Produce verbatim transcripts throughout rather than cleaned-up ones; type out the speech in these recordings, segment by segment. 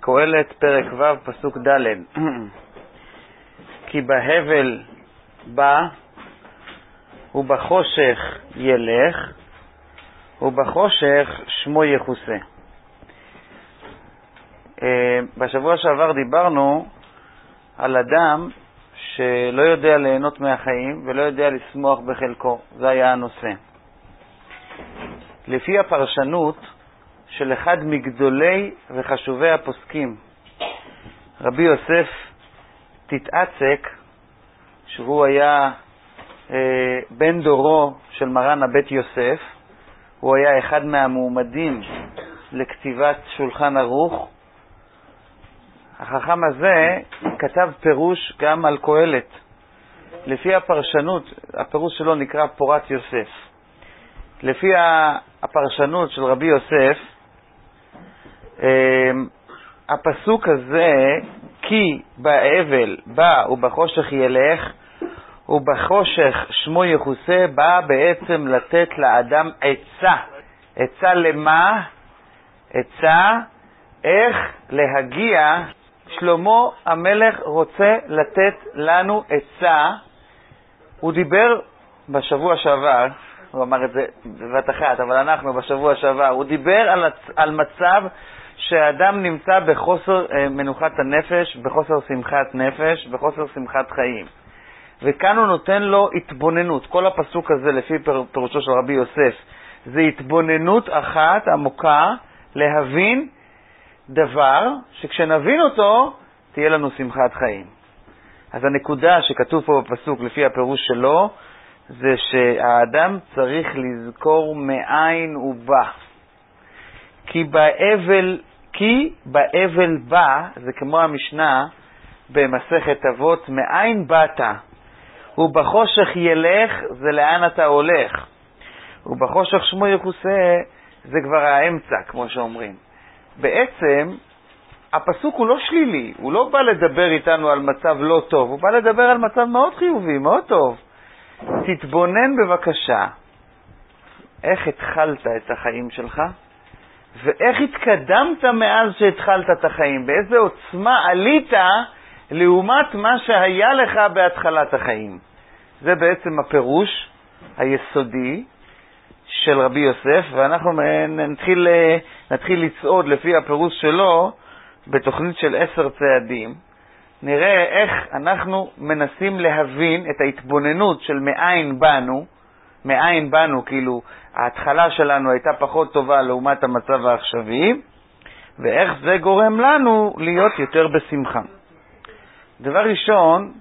קהלת פרק ו' פסוק ד' כי בהבל בא ובחושך ילך ובחושך שמו יחוסה. בשבוע שעבר דיברנו על אדם שלא יודע ליהנות מהחיים ולא יודע לשמוח בחלקו. זה היה הנושא. לפי הפרשנות של אחד מגדולי וחשובי הפוסקים, רבי יוסף תתעצק, שהוא היה אה, בן דורו של מרן הבית יוסף, הוא היה אחד מהמועמדים לכתיבת שולחן ערוך. החכם הזה כתב פירוש גם על קהלת. לפי הפרשנות, הפירוש שלו נקרא פורת יוסף. לפי הפרשנות של רבי יוסף, הפסוק הזה, כי באבל בא ובחושך ילך ובחושך שמו יחוסה, בא בעצם לתת לאדם עצה. עצה למה? עצה איך להגיע. שלמה המלך רוצה לתת לנו עצה. הוא דיבר בשבוע שעבר, הוא אמר את זה בבת אחת, אבל אנחנו בשבוע שעבר, הוא דיבר על, על מצב שהאדם נמצא בחוסר אה, מנוחת הנפש, בחוסר שמחת נפש, בחוסר שמחת חיים. וכאן הוא נותן לו התבוננות. כל הפסוק הזה לפי פירושו של רבי יוסף, זה התבוננות אחת עמוקה להבין דבר שכשנבין אותו תהיה לנו שמחת חיים. אז הנקודה שכתוב פה בפסוק לפי הפירוש שלו, זה שהאדם צריך לזכור מאין הוא בא. כי באבל, כי באבל בא, זה כמו המשנה במסכת אבות, מאין באת, ובחושך ילך, זה לאן אתה הולך, ובחושך שמו יחוסה, זה כבר האמצע, כמו שאומרים. בעצם הפסוק הוא לא שלילי, הוא לא בא לדבר איתנו על מצב לא טוב, הוא בא לדבר על מצב מאוד חיובי, מאוד טוב. תתבונן בבקשה איך התחלת את החיים שלך ואיך התקדמת מאז שהתחלת את החיים, באיזה עוצמה עלית לעומת מה שהיה לך בהתחלת החיים. זה בעצם הפירוש היסודי של רבי יוסף, ואנחנו נתחיל, נתחיל לצעוד לפי הפירוש שלו בתוכנית של עשר צעדים. נראה איך אנחנו מנסים להבין את ההתבוננות של מאין באנו, מאין באנו, כאילו ההתחלה שלנו הייתה פחות טובה לעומת המצב העכשווי, ואיך זה גורם לנו להיות יותר בשמחה. דבר ראשון,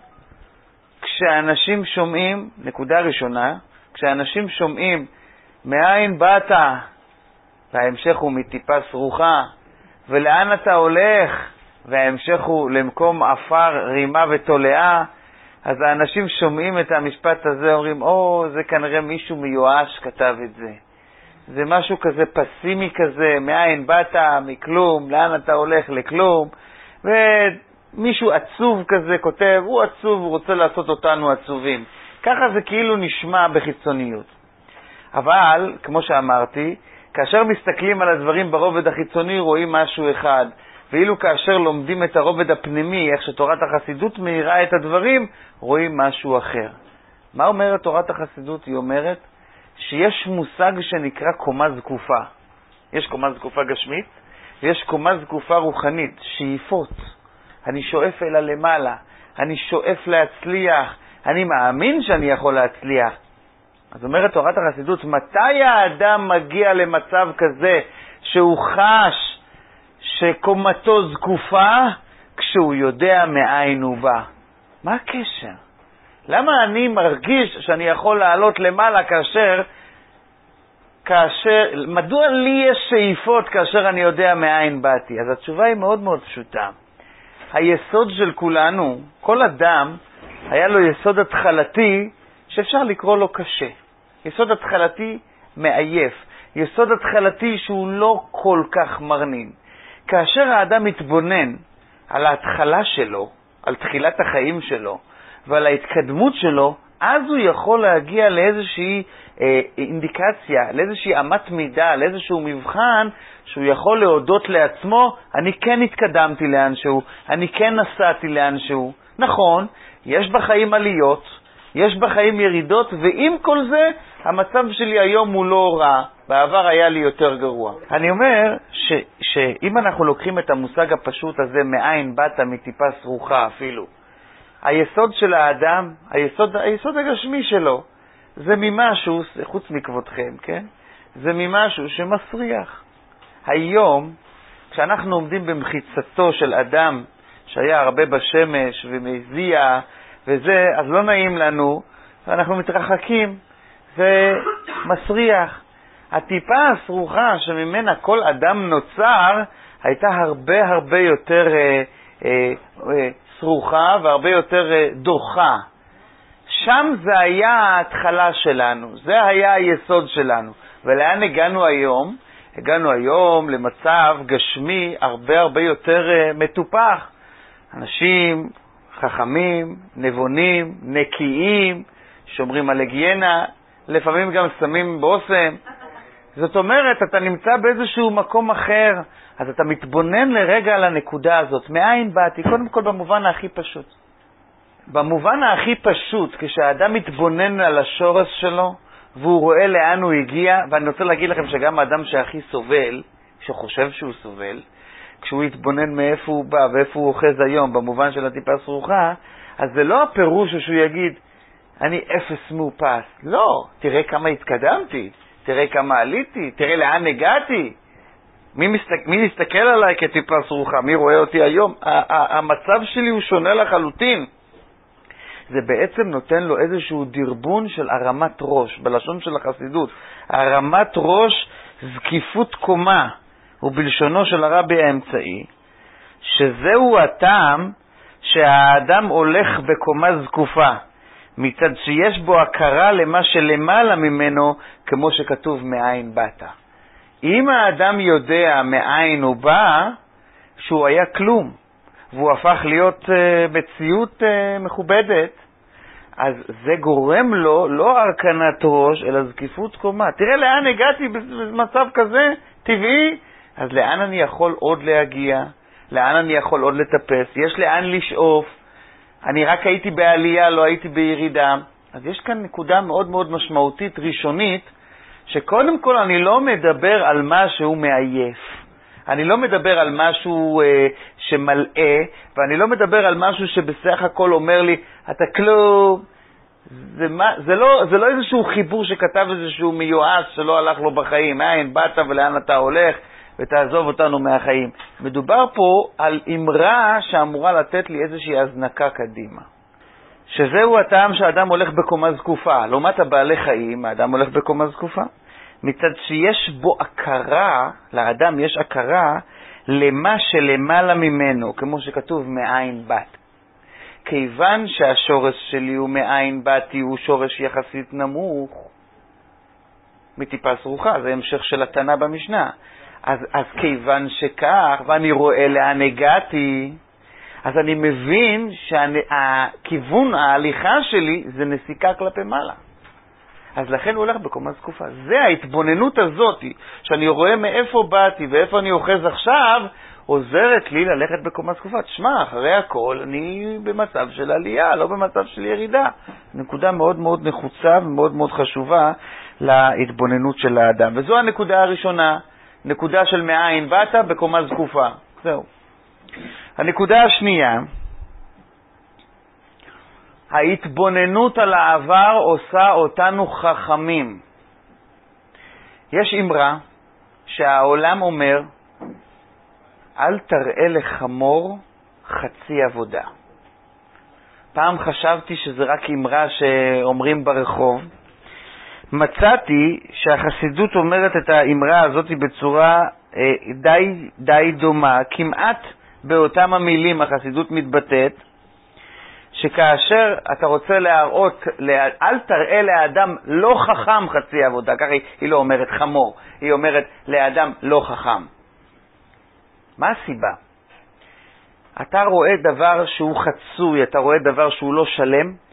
כשאנשים שומעים, נקודה ראשונה, כשאנשים שומעים מאין באת, וההמשך הוא מטיפה סרוחה, ולאן אתה הולך, וההמשך הוא למקום עפר, רימה ותולעה, אז האנשים שומעים את המשפט הזה, אומרים, או, זה כנראה מישהו מיואש כתב את זה. זה משהו כזה פסימי כזה, מאין באת, מכלום, לאן אתה הולך, לכלום. ומישהו עצוב כזה כותב, הוא עצוב, הוא רוצה לעשות אותנו עצובים. ככה זה כאילו נשמע בחיצוניות. אבל, כמו שאמרתי, כאשר מסתכלים על הדברים ברובד החיצוני, רואים משהו אחד. ואילו כאשר לומדים את הרובד הפנימי, איך שתורת החסידות מאירה את הדברים, רואים משהו אחר. מה אומרת תורת החסידות? היא אומרת שיש מושג שנקרא קומה זקופה. יש קומה זקופה גשמית, ויש קומה זקופה רוחנית, שאיפות. אני שואף אל הלמעלה, אני שואף להצליח, אני מאמין שאני יכול להצליח. אז אומרת תורת החסידות, מתי האדם מגיע למצב כזה שהוא חש שקומתו זקופה? כשהוא יודע מאין הוא בא. מה הקשר? למה אני מרגיש שאני יכול לעלות למעלה כאשר, כאשר, מדוע לי יש שאיפות כאשר אני יודע מאין באתי? אז התשובה היא מאוד מאוד פשוטה. היסוד של כולנו, כל אדם, היה לו יסוד התחלתי שאפשר לקרוא לו קשה. יסוד התחלתי מעייף. יסוד התחלתי שהוא לא כל כך מרנין. כאשר האדם מתבונן על ההתחלה שלו, על תחילת החיים שלו, ועל ההתקדמות שלו, אז הוא יכול להגיע לאיזושהי אה, אינדיקציה, לאיזושהי אמת מידה, לאיזשהו מבחן, שהוא יכול להודות לעצמו, אני כן התקדמתי לאנשהו, אני כן נסעתי לאנשהו. נכון, יש בחיים עליות, יש בחיים ירידות, ועם כל זה, המצב שלי היום הוא לא רע, בעבר היה לי יותר גרוע. אני אומר ש, שאם אנחנו לוקחים את המושג הפשוט הזה, מאין באת, מטיפה סרוחה אפילו, היסוד של האדם, היסוד, היסוד הגשמי שלו, זה ממשהו, חוץ מכבודכם, כן? זה ממשהו שמסריח. היום, כשאנחנו עומדים במחיצתו של אדם שהיה הרבה בשמש ומזיע וזה, אז לא נעים לנו, ואנחנו מתרחקים, זה מסריח. הטיפה הסרוחה שממנה כל אדם נוצר, הייתה הרבה הרבה יותר אה, אה, אה, סרוחה והרבה יותר אה, דוחה. שם זה היה ההתחלה שלנו, זה היה היסוד שלנו. ולאן הגענו היום? הגענו היום למצב גשמי הרבה הרבה יותר uh, מטופח. אנשים חכמים, נבונים, נקיים, שומרים על היגיינה, לפעמים גם שמים בושם. זאת אומרת, אתה נמצא באיזשהו מקום אחר, אז אתה מתבונן לרגע על הנקודה הזאת. מאין באתי? קודם כל במובן הכי פשוט. במובן הכי פשוט, כשהאדם מתבונן על השורש שלו, והוא רואה לאן הוא הגיע, ואני רוצה להגיד לכם שגם האדם שהכי סובל, שחושב שהוא סובל, כשהוא יתבונן מאיפה הוא בא ואיפה הוא אוחז היום, במובן של הטיפה סרוחה, אז זה לא הפירוש שהוא יגיד, אני אפס מאופס. לא, תראה כמה התקדמתי, תראה כמה עליתי, תראה לאן הגעתי. מי, מסתק, מי מסתכל עליי כטיפה סרוחה? מי רואה אותי היום? המצב שלי הוא שונה לחלוטין. זה בעצם נותן לו איזשהו דרבון של הרמת ראש, בלשון של החסידות. הרמת ראש, זקיפות קומה, ובלשונו של הרבי האמצעי, שזהו הטעם שהאדם הולך בקומה זקופה, מצד שיש בו הכרה למה שלמעלה ממנו, כמו שכתוב מאין באת. אם האדם יודע מאין הוא בא, שהוא היה כלום, והוא הפך להיות uh, מציאות uh, מכובדת, אז זה גורם לו לא הרכנת ראש, אלא זקיפות קומה. תראה לאן הגעתי במצב כזה, טבעי, אז לאן אני יכול עוד להגיע? לאן אני יכול עוד לטפס? יש לאן לשאוף. אני רק הייתי בעלייה, לא הייתי בירידה. אז יש כאן נקודה מאוד מאוד משמעותית, ראשונית, שקודם כל אני לא מדבר על משהו מעייף. אני לא מדבר על משהו אה, שמלאה, ואני לא מדבר על משהו שבסך הכל אומר לי, אתה כלום. זה, מה, זה, לא, זה לא איזשהו חיבור שכתב איזשהו מיואש שלא הלך לו בחיים. מאין באת ולאן אתה הולך ותעזוב אותנו מהחיים. מדובר פה על אמרה שאמורה לתת לי איזושהי הזנקה קדימה. שזהו הטעם שהאדם הולך בקומה זקופה. לעומת הבעלי חיים, האדם הולך בקומה זקופה. מצד שיש בו הכרה, לאדם יש הכרה למה שלמעלה ממנו, כמו שכתוב מאין באת. כיוון שהשורש שלי הוא מאין באתי, הוא שורש יחסית נמוך, מטיפה סרוחה, זה המשך של התנא במשנה. אז, אז כיוון שכך, ואני רואה לאן הגעתי, אז אני מבין שהכיוון, ההליכה שלי, זה נסיקה כלפי מעלה. אז לכן הוא הולך בקומה זקופה. זה ההתבוננות הזאת, שאני רואה מאיפה באתי ואיפה אני אוחז עכשיו, עוזרת לי ללכת בקומה זקופה. תשמע, אחרי הכל אני במצב של עלייה, לא במצב של ירידה. נקודה מאוד מאוד נחוצה ומאוד מאוד חשובה להתבוננות של האדם. וזו הנקודה הראשונה, נקודה של מאין באת בקומה זקופה. זהו. הנקודה השנייה, ההתבוננות על העבר עושה אותנו חכמים. יש אמרה שהעולם אומר, אל תראה לחמור חצי עבודה. פעם חשבתי שזה רק אמרה שאומרים ברחוב. מצאתי שהחסידות אומרת את האמרה הזאת בצורה אה, די, די דומה, כמעט באותם המילים החסידות מתבטאת, שכאשר אתה רוצה להראות, אל תראה לאדם לא חכם חצי עבודה, ככה היא, היא לא אומרת חמור, היא אומרת לאדם לא חכם. מה הסיבה? אתה רואה דבר שהוא חצוי, אתה רואה דבר שהוא לא שלם,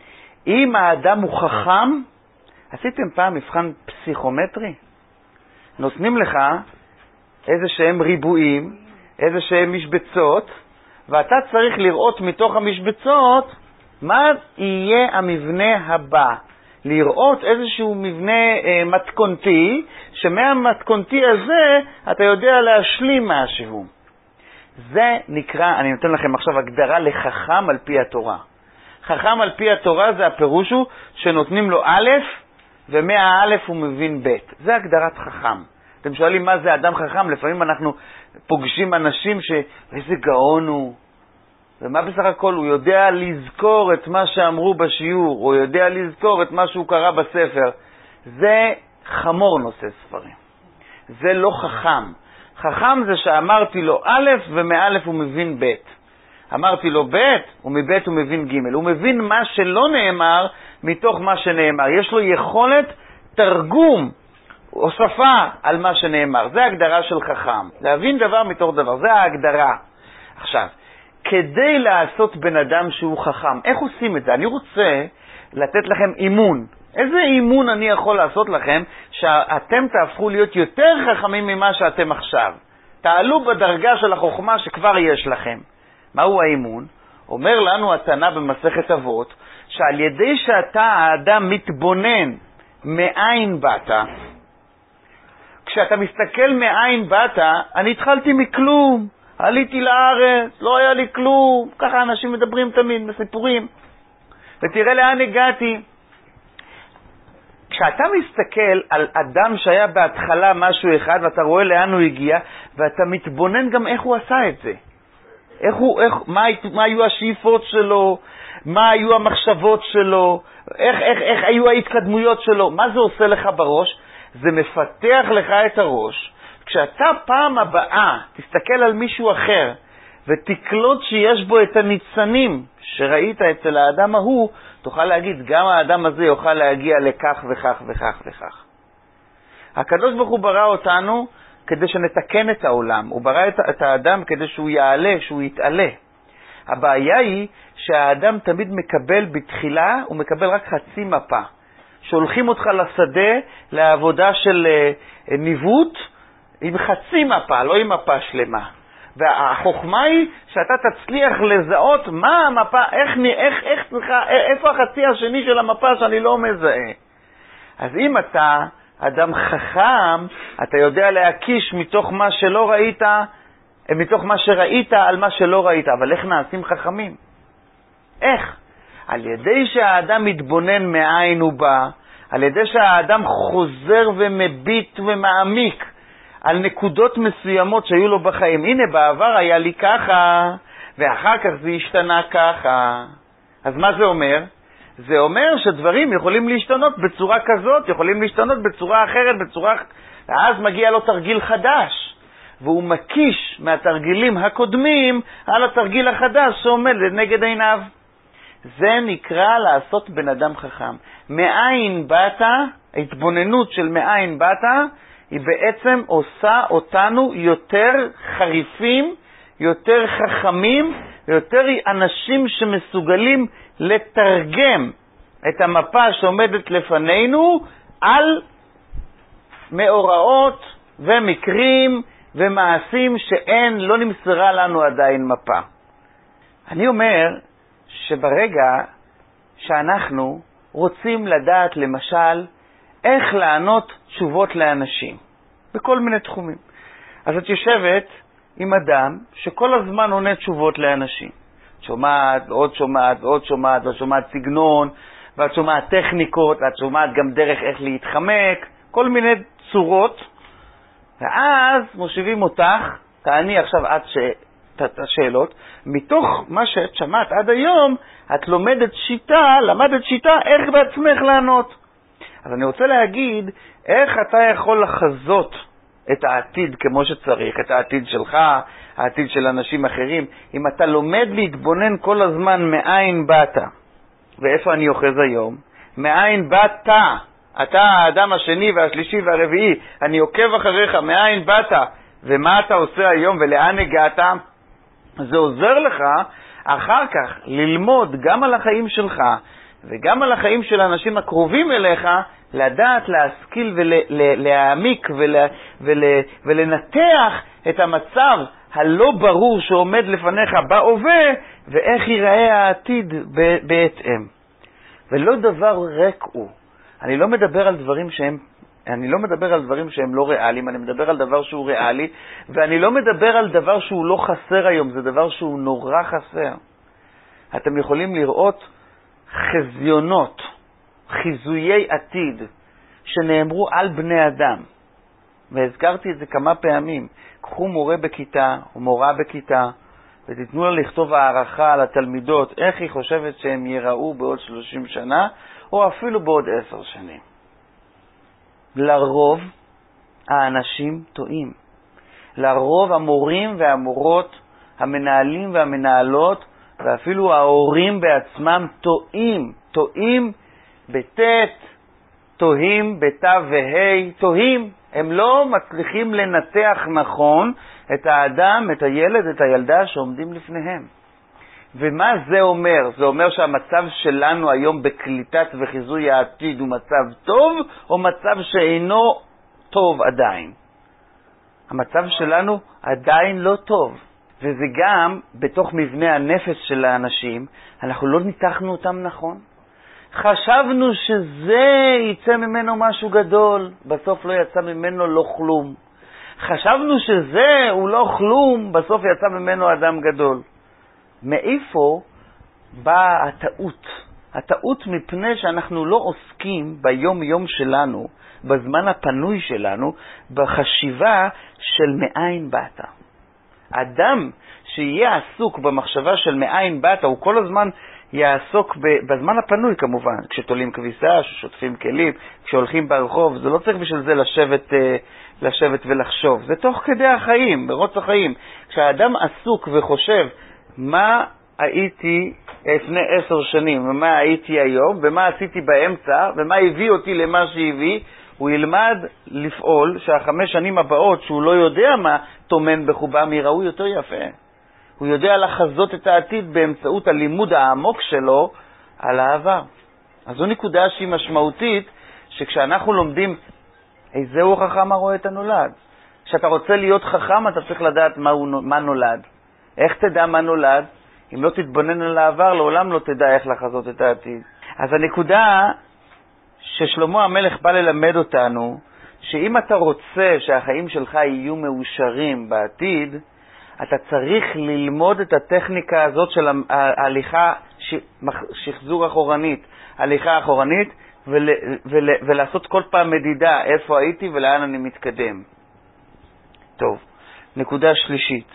אם האדם הוא חכם, עשיתם פעם מבחן פסיכומטרי? נותנים לך איזה שהם ריבועים, איזה שהם משבצות, ואתה צריך לראות מתוך המשבצות מה יהיה המבנה הבא. לראות איזשהו מבנה אה, מתכונתי, שמהמתכונתי הזה אתה יודע להשלים משהו. זה נקרא, אני נותן לכם עכשיו הגדרה לחכם על פי התורה. חכם על פי התורה זה הפירוש הוא שנותנים לו א' ומהא' הוא מבין ב'. זה הגדרת חכם. אתם שואלים מה זה אדם חכם? לפעמים אנחנו פוגשים אנשים שאיזה גאון הוא. ומה בסך הכל? הוא יודע לזכור את מה שאמרו בשיעור, הוא יודע לזכור את מה שהוא קרא בספר. זה חמור נושא ספרים. זה לא חכם. חכם זה שאמרתי לו א' ומא' הוא מבין ב'. אמרתי לו ב' ומב' הוא מבין ג'. הוא מבין מה שלא נאמר מתוך מה שנאמר. יש לו יכולת תרגום, הוספה על מה שנאמר. זה ההגדרה של חכם. להבין דבר מתוך דבר. זה ההגדרה. עכשיו, כדי לעשות בן אדם שהוא חכם, איך עושים את זה? אני רוצה לתת לכם אימון. איזה אימון אני יכול לעשות לכם שאתם תהפכו להיות יותר חכמים ממה שאתם עכשיו? תעלו בדרגה של החוכמה שכבר יש לכם. מהו האימון? אומר לנו התנא במסכת אבות, שעל ידי שאתה האדם מתבונן מאין באת, כשאתה מסתכל מאין באת, אני התחלתי מכלום, עליתי לארץ, לא היה לי כלום, ככה אנשים מדברים תמיד בסיפורים, ותראה לאן הגעתי. כשאתה מסתכל על אדם שהיה בהתחלה משהו אחד, ואתה רואה לאן הוא הגיע, ואתה מתבונן גם איך הוא עשה את זה. איך הוא, איך, מה, מה היו השאיפות שלו, מה היו המחשבות שלו, איך, איך, איך היו ההתקדמויות שלו, מה זה עושה לך בראש? זה מפתח לך את הראש. כשאתה פעם הבאה תסתכל על מישהו אחר, ותקלוט שיש בו את הניצנים שראית אצל האדם ההוא, תוכל להגיד, גם האדם הזה יוכל להגיע לכך וכך וכך וכך. הקדוש ברוך הוא ברא אותנו כדי שנתקן את העולם. הוא ברא את, את האדם כדי שהוא יעלה, שהוא יתעלה. הבעיה היא שהאדם תמיד מקבל בתחילה, הוא מקבל רק חצי מפה. שולחים אותך לשדה לעבודה של uh, ניווט עם חצי מפה, לא עם מפה שלמה. והחוכמה היא שאתה תצליח לזהות מה המפה, איך, איך, איך צריכה, איפה החצי השני של המפה שאני לא מזהה. אז אם אתה אדם חכם, אתה יודע להקיש מתוך מה שלא ראית, מתוך מה שראית על מה שלא ראית. אבל איך נעשים חכמים? איך? על ידי שהאדם מתבונן מאין הוא בא, על ידי שהאדם חוזר ומביט ומעמיק על נקודות מסוימות שהיו לו בחיים. הנה, בעבר היה לי ככה, ואחר כך זה השתנה ככה. אז מה זה אומר? זה אומר שדברים יכולים להשתנות בצורה כזאת, יכולים להשתנות בצורה אחרת, בצורה... ואז מגיע לו תרגיל חדש, והוא מקיש מהתרגילים הקודמים על התרגיל החדש שעומד לנגד עיניו. זה נקרא לעשות בן אדם חכם. מאין באת, ההתבוננות של מאין באת, היא בעצם עושה אותנו יותר חריפים, יותר חכמים, יותר אנשים שמסוגלים לתרגם את המפה שעומדת לפנינו על מאורעות ומקרים ומעשים שאין, לא נמסרה לנו עדיין מפה. אני אומר שברגע שאנחנו רוצים לדעת למשל איך לענות תשובות לאנשים בכל מיני תחומים, אז את יושבת עם אדם שכל הזמן עונה תשובות לאנשים. את שומעת ועוד שומעת ועוד שומעת, ואת שומעת סגנון, ואת שומעת טכניקות, ואת שומעת גם דרך איך להתחמק, כל מיני צורות. ואז מושיבים אותך, תעני עכשיו עד ש... את השאלות, מתוך מה שאת שמעת עד היום, את לומדת שיטה, למדת שיטה איך בעצמך לענות. אז אני רוצה להגיד, איך אתה יכול לחזות את העתיד כמו שצריך, את העתיד שלך, העתיד של אנשים אחרים, אם אתה לומד להתבונן כל הזמן מאין באת. ואיפה אני אוחז היום? מאין באת? אתה האדם השני והשלישי והרביעי, אני עוקב אחריך, מאין באת? ומה אתה עושה היום ולאן הגעת? זה עוזר לך אחר כך ללמוד גם על החיים שלך וגם על החיים של האנשים הקרובים אליך, לדעת, להשכיל ולהעמיק ולה, ול, ולנתח את המצב הלא ברור שעומד לפניך בהווה, ואיך ייראה העתיד בהתאם. ולא דבר ריק הוא. אני לא מדבר על דברים שהם, אני לא מדבר על דברים שהם לא ריאליים, אני מדבר על דבר שהוא ריאלי, ואני לא מדבר על דבר שהוא לא חסר היום, זה דבר שהוא נורא חסר. אתם יכולים לראות חזיונות, חיזויי עתיד, שנאמרו על בני אדם. והזכרתי את זה כמה פעמים. קחו מורה בכיתה או מורה בכיתה, ותיתנו לה לכתוב הערכה על התלמידות, איך היא חושבת שהם ייראו בעוד שלושים שנה, או אפילו בעוד עשר שנים. לרוב האנשים טועים. לרוב המורים והמורות, המנהלים והמנהלות, ואפילו ההורים בעצמם טועים. טועים בתת, טועים בתא והי, טועים. הם לא מצליחים לנתח נכון את האדם, את הילד, את הילדה שעומדים לפניהם. ומה זה אומר? זה אומר שהמצב שלנו היום בקליטת וחיזוי העתיד הוא מצב טוב, או מצב שאינו טוב עדיין? המצב שלנו עדיין לא טוב. וזה גם בתוך מבנה הנפש של האנשים, אנחנו לא ניתחנו אותם נכון. חשבנו שזה יצא ממנו משהו גדול, בסוף לא יצא ממנו לא כלום. חשבנו שזה הוא לא כלום, בסוף יצא ממנו אדם גדול. מאיפה באה הטעות? הטעות מפני שאנחנו לא עוסקים ביום יום שלנו, בזמן הפנוי שלנו, בחשיבה של מאין באת. אדם שיהיה עסוק במחשבה של מאין באת, הוא כל הזמן יעסוק בזמן הפנוי כמובן, כשתולים כביסה, ששוטפים כלים, כשהולכים ברחוב, זה לא צריך בשביל זה לשבת, לשבת ולחשוב. זה תוך כדי החיים, ברוץ החיים. כשהאדם עסוק וחושב מה הייתי לפני עשר שנים, ומה הייתי היום, ומה עשיתי באמצע, ומה הביא אותי למה שהביא, הוא ילמד לפעול שהחמש שנים הבאות, שהוא לא יודע מה תומן בחובם, יראו יותר יפה. הוא יודע לחזות את העתיד באמצעות הלימוד העמוק שלו על העבר. אז זו נקודה שהיא משמעותית, שכשאנחנו לומדים איזהו החכם הרואה את הנולד. כשאתה רוצה להיות חכם, אתה צריך לדעת מה, הוא, מה נולד. איך תדע מה נולד? אם לא תתבונן על העבר, לעולם לא תדע איך לחזות את העתיד. אז הנקודה ששלמה המלך בא ללמד אותנו, שאם אתה רוצה שהחיים שלך יהיו מאושרים בעתיד, אתה צריך ללמוד את הטכניקה הזאת של ההליכה, שחזור אחורנית, הליכה אחורנית, ול, ול, ולעשות כל פעם מדידה איפה הייתי ולאן אני מתקדם. טוב, נקודה שלישית.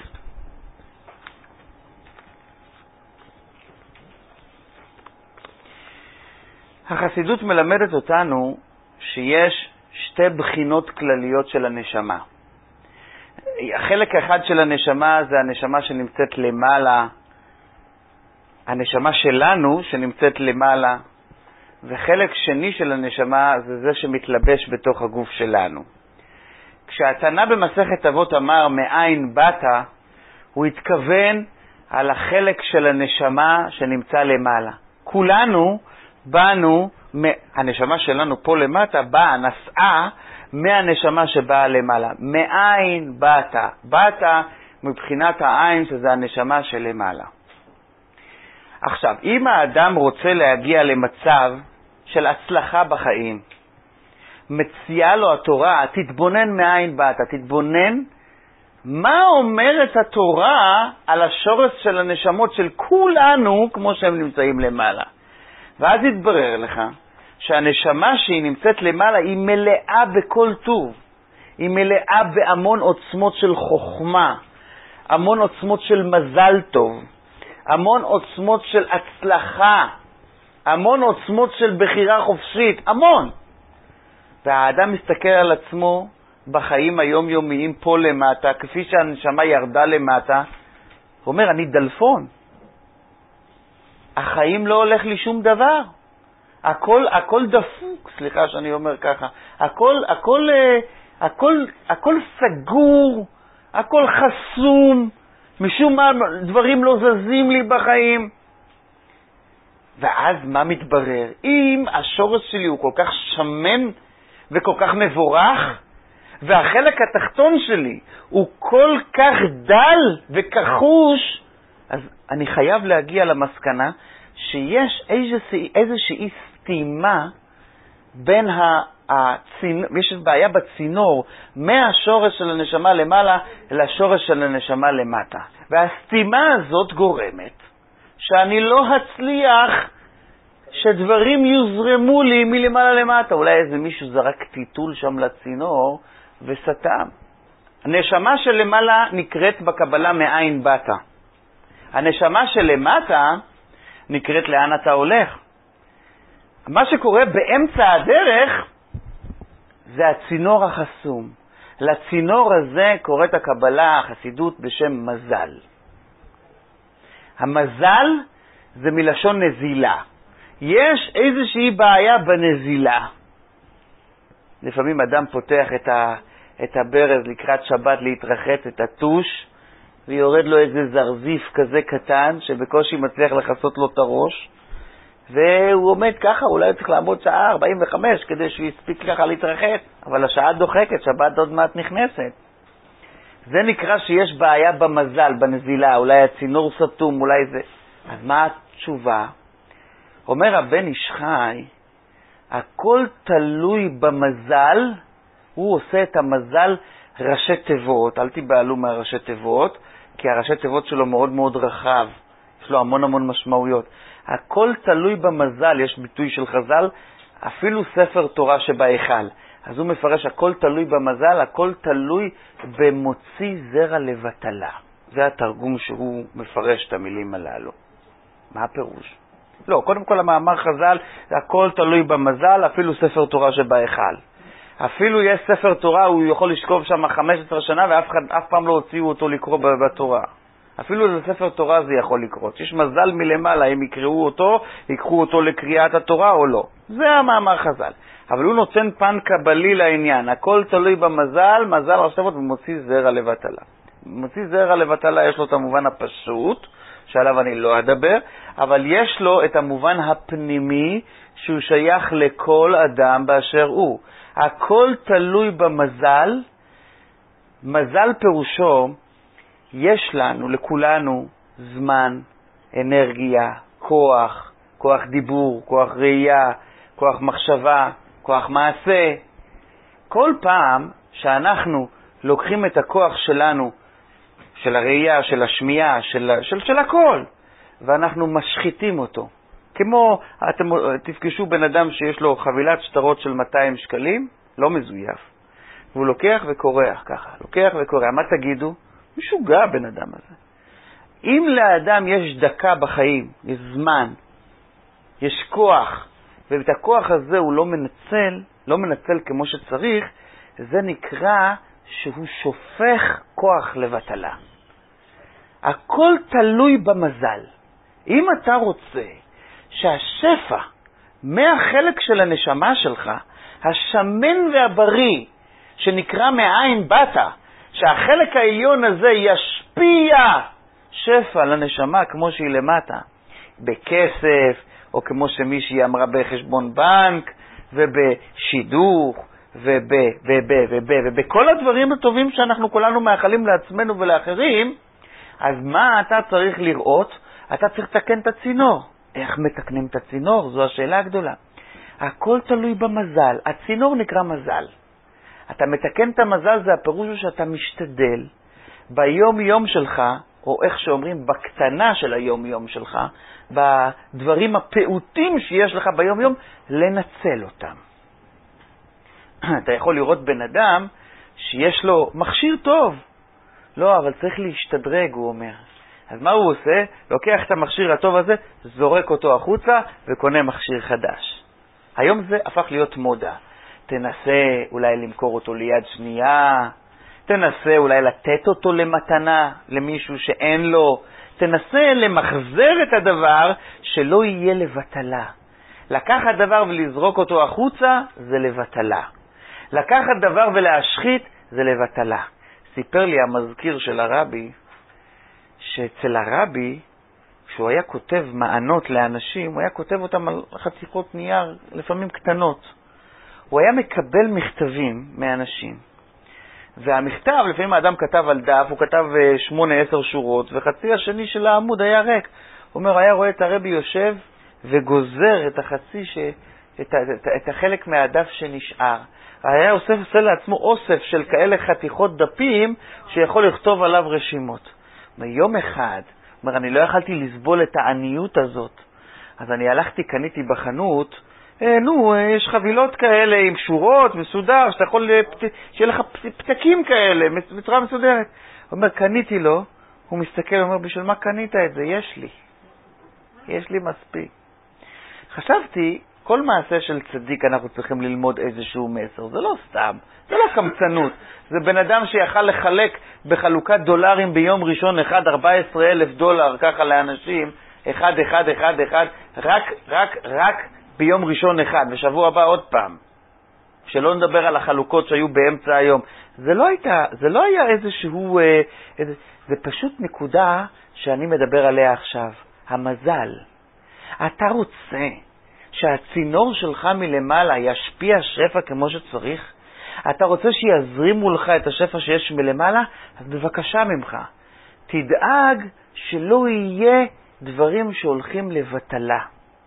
החסידות מלמדת אותנו שיש שתי בחינות כלליות של הנשמה. החלק אחד של הנשמה זה הנשמה שנמצאת למעלה, הנשמה שלנו שנמצאת למעלה, וחלק שני של הנשמה זה זה שמתלבש בתוך הגוף שלנו. כשהתנא במסכת אבות אמר מאין באת, הוא התכוון על החלק של הנשמה שנמצא למעלה. כולנו באנו, הנשמה שלנו פה למטה באה, נסעה מהנשמה שבאה למעלה. מאין באת? באת מבחינת העין שזה הנשמה שלמעלה. עכשיו, אם האדם רוצה להגיע למצב של הצלחה בחיים, מציעה לו התורה, תתבונן מאין באת, תתבונן מה אומרת התורה על השורש של הנשמות של כולנו כמו שהם נמצאים למעלה. ואז יתברר לך שהנשמה שהיא נמצאת למעלה היא מלאה בכל טוב. היא מלאה בהמון עוצמות של חוכמה, המון עוצמות של מזל טוב, המון עוצמות של הצלחה, המון עוצמות של בחירה חופשית, המון. והאדם מסתכל על עצמו בחיים היומיומיים פה למטה, כפי שהנשמה ירדה למטה, הוא אומר, אני דלפון. החיים לא הולך לי שום דבר. הכל, הכל דפוק, סליחה שאני אומר ככה. הכל, הכל, הכל, הכל סגור, הכל חסום. משום מה דברים לא זזים לי בחיים. ואז מה מתברר? אם השורש שלי הוא כל כך שמן וכל כך מבורך, והחלק התחתון שלי הוא כל כך דל וכחוש, אז אני חייב להגיע למסקנה שיש איזושהי, איזושהי סתימה בין הצינור, יש בעיה בצינור, מהשורש של הנשמה למעלה לשורש של הנשמה למטה. והסתימה הזאת גורמת שאני לא אצליח שדברים יוזרמו לי מלמעלה למטה. אולי איזה מישהו זרק טיטול שם לצינור וסתם. הנשמה של למעלה נקראת בקבלה מאין באת. הנשמה של למטה נקראת לאן אתה הולך. מה שקורה באמצע הדרך זה הצינור החסום. לצינור הזה קוראת הקבלה החסידות בשם מזל. המזל זה מלשון נזילה. יש איזושהי בעיה בנזילה. לפעמים אדם פותח את, ה, את הברז לקראת שבת להתרחץ את הטוש, ויורד לו איזה זרזיף כזה קטן שבקושי מצליח לחסות לו את הראש, והוא עומד ככה, אולי הוא צריך לעמוד שעה ארבעים וחמש כדי שהוא יספיק ככה להתרחץ, אבל השעה דוחקת, שבת עוד מעט נכנסת. זה נקרא שיש בעיה במזל, בנזילה, אולי הצינור סתום, אולי זה. אז מה התשובה? אומר הבן איש חי, הכל תלוי במזל, הוא עושה את המזל ראשי תיבות, אל תיבעלו מהראשי תיבות, כי הראשי תיבות שלו מאוד מאוד רחב, יש לו המון המון משמעויות. הכל תלוי במזל, יש ביטוי של חז"ל, אפילו ספר תורה שבהיכל. אז הוא מפרש, הכל תלוי במזל, הכל תלוי במוציא זרע לבטלה. זה התרגום שהוא מפרש את המילים הללו. מה הפירוש? לא, קודם כל המאמר חז"ל, הכל תלוי במזל, אפילו ספר תורה שבהיכל. אפילו יש ספר תורה, הוא יכול לשכוב שם חמש עשרה שנה, ואף אחד, אף פעם לא הוציאו אותו לקרוא בתורה. אפילו לספר תורה זה יכול לקרות. יש מזל מלמעלה, הם יקראו אותו, יקחו אותו לקריאת התורה או לא. זה המאמר חז"ל. אבל הוא נותן פן קבלי לעניין. הכל תלוי במזל, מזל רשתות ומוציא זרע לבטלה. מוציא זרע לבטלה יש לו את המובן הפשוט, שעליו אני לא אדבר, אבל יש לו את המובן הפנימי שהוא שייך לכל אדם באשר הוא. הכל תלוי במזל. מזל פירושו, יש לנו, לכולנו, זמן, אנרגיה, כוח, כוח דיבור, כוח ראייה, כוח מחשבה, כוח מעשה. כל פעם שאנחנו לוקחים את הכוח שלנו, של הראייה, של השמיעה, של, של, של הכל, ואנחנו משחיתים אותו. כמו, אתם תפגשו בן אדם שיש לו חבילת שטרות של מאתיים שקלים, לא מזויף, והוא לוקח וקורח ככה, לוקח וקורח. מה תגידו? משוגע בן אדם הזה. אם לאדם יש דקה בחיים, יש זמן, יש כוח, ואת הכוח הזה הוא לא מנצל, לא מנצל כמו שצריך, זה נקרא שהוא שופך כוח לבטלה. הכל תלוי במזל. אם אתה רוצה שהשפע מהחלק של הנשמה שלך, השמן והבריא, שנקרא מאין באת, שהחלק העליון הזה ישפיע שפע לנשמה כמו שהיא למטה, בכסף, או כמו שמישהי אמרה בחשבון בנק, ובשידוך, וב, וב, וב, ובכל הדברים הטובים שאנחנו כולנו מאחלים לעצמנו ולאחרים, אז מה אתה צריך לראות? אתה צריך לתקן את הצינור. איך מתקנים את הצינור? זו השאלה הגדולה. הכל תלוי במזל. הצינור נקרא מזל. אתה מתקן את המזל, זה הפירוש שאתה משתדל ביום יום שלך, או איך שאומרים, בקטנה של היום יום שלך, בדברים הפעוטים שיש לך ביום יום, לנצל אותם. אתה יכול לראות בן אדם שיש לו מכשיר טוב. לא, אבל צריך להשתדרג, הוא אומר. אז מה הוא עושה? לוקח את המכשיר הטוב הזה, זורק אותו החוצה וקונה מכשיר חדש. היום זה הפך להיות מודה. תנסה אולי למכור אותו ליד שנייה, תנסה אולי לתת אותו למתנה למישהו שאין לו, תנסה למחזר את הדבר שלא יהיה לבטלה. לקחת דבר ולזרוק אותו החוצה זה לבטלה. לקחת דבר ולהשחית זה לבטלה. סיפר לי המזכיר של הרבי, שאצל הרבי, כשהוא היה כותב מענות לאנשים, הוא היה כותב אותם על חתיכות נייר, לפעמים קטנות. הוא היה מקבל מכתבים מאנשים. והמכתב, לפעמים האדם כתב על דף, הוא כתב שמונה, עשר שורות, וחצי השני של העמוד היה ריק. הוא אומר, היה רואה את הרבי יושב וגוזר את החצי, ש... את, ה... את החלק מהדף שנשאר. היה אוסף עושה לעצמו אוסף של כאלה חתיכות דפים שיכול לכתוב עליו רשימות. מיום אחד, אומר, אני לא יכלתי לסבול את העניות הזאת. אז אני הלכתי, קניתי בחנות, אה, נו, יש חבילות כאלה עם שורות, מסודר, שאתה יכול, שיהיה לך פתקים כאלה, בצורה מסודרת. הוא אומר, קניתי לו, הוא מסתכל, הוא אומר, בשביל מה קנית את זה? יש לי. יש לי מספיק. חשבתי, כל מעשה של צדיק אנחנו צריכים ללמוד איזשהו מסר. זה לא סתם, זה לא קמצנות. זה בן אדם שיכל לחלק בחלוקת דולרים ביום ראשון אחד, ארבעה עשר אלף דולר, ככה לאנשים, אחד, אחד, אחד, אחד, רק, רק, רק ביום ראשון אחד, בשבוע הבא עוד פעם. שלא נדבר על החלוקות שהיו באמצע היום. זה לא הייתה, זה לא היה איזשהו, איזה, זה פשוט נקודה שאני מדבר עליה עכשיו. המזל. אתה רוצה שהצינור שלך מלמעלה ישפיע שפע כמו שצריך? אתה רוצה שיזרימו לך את השפע שיש מלמעלה? אז בבקשה ממך, תדאג שלא יהיה דברים שהולכים לבטלה.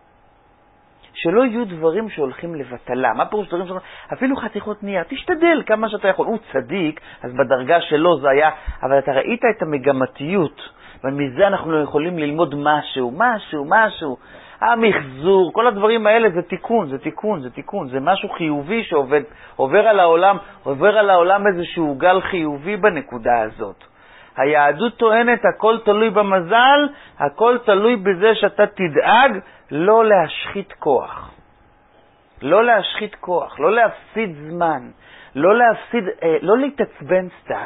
שלא יהיו דברים שהולכים לבטלה. מה פירוש דברים שהולכים? אפילו חתיכות נייר. תשתדל כמה שאתה יכול. הוא צדיק, אז בדרגה שלו זה היה, אבל אתה ראית את המגמתיות, ומזה אנחנו יכולים ללמוד משהו, משהו, משהו. המחזור, כל הדברים האלה זה תיקון, זה תיקון, זה תיקון. זה משהו חיובי שעובד, עובר על העולם, עובר על העולם איזשהו גל חיובי בנקודה הזאת. היהדות טוענת, הכל תלוי במזל, הכל תלוי בזה שאתה תדאג לא להשחית כוח. לא להשחית כוח, לא להפסיד זמן, לא להפסיד, אה, לא להתעצבן סתם.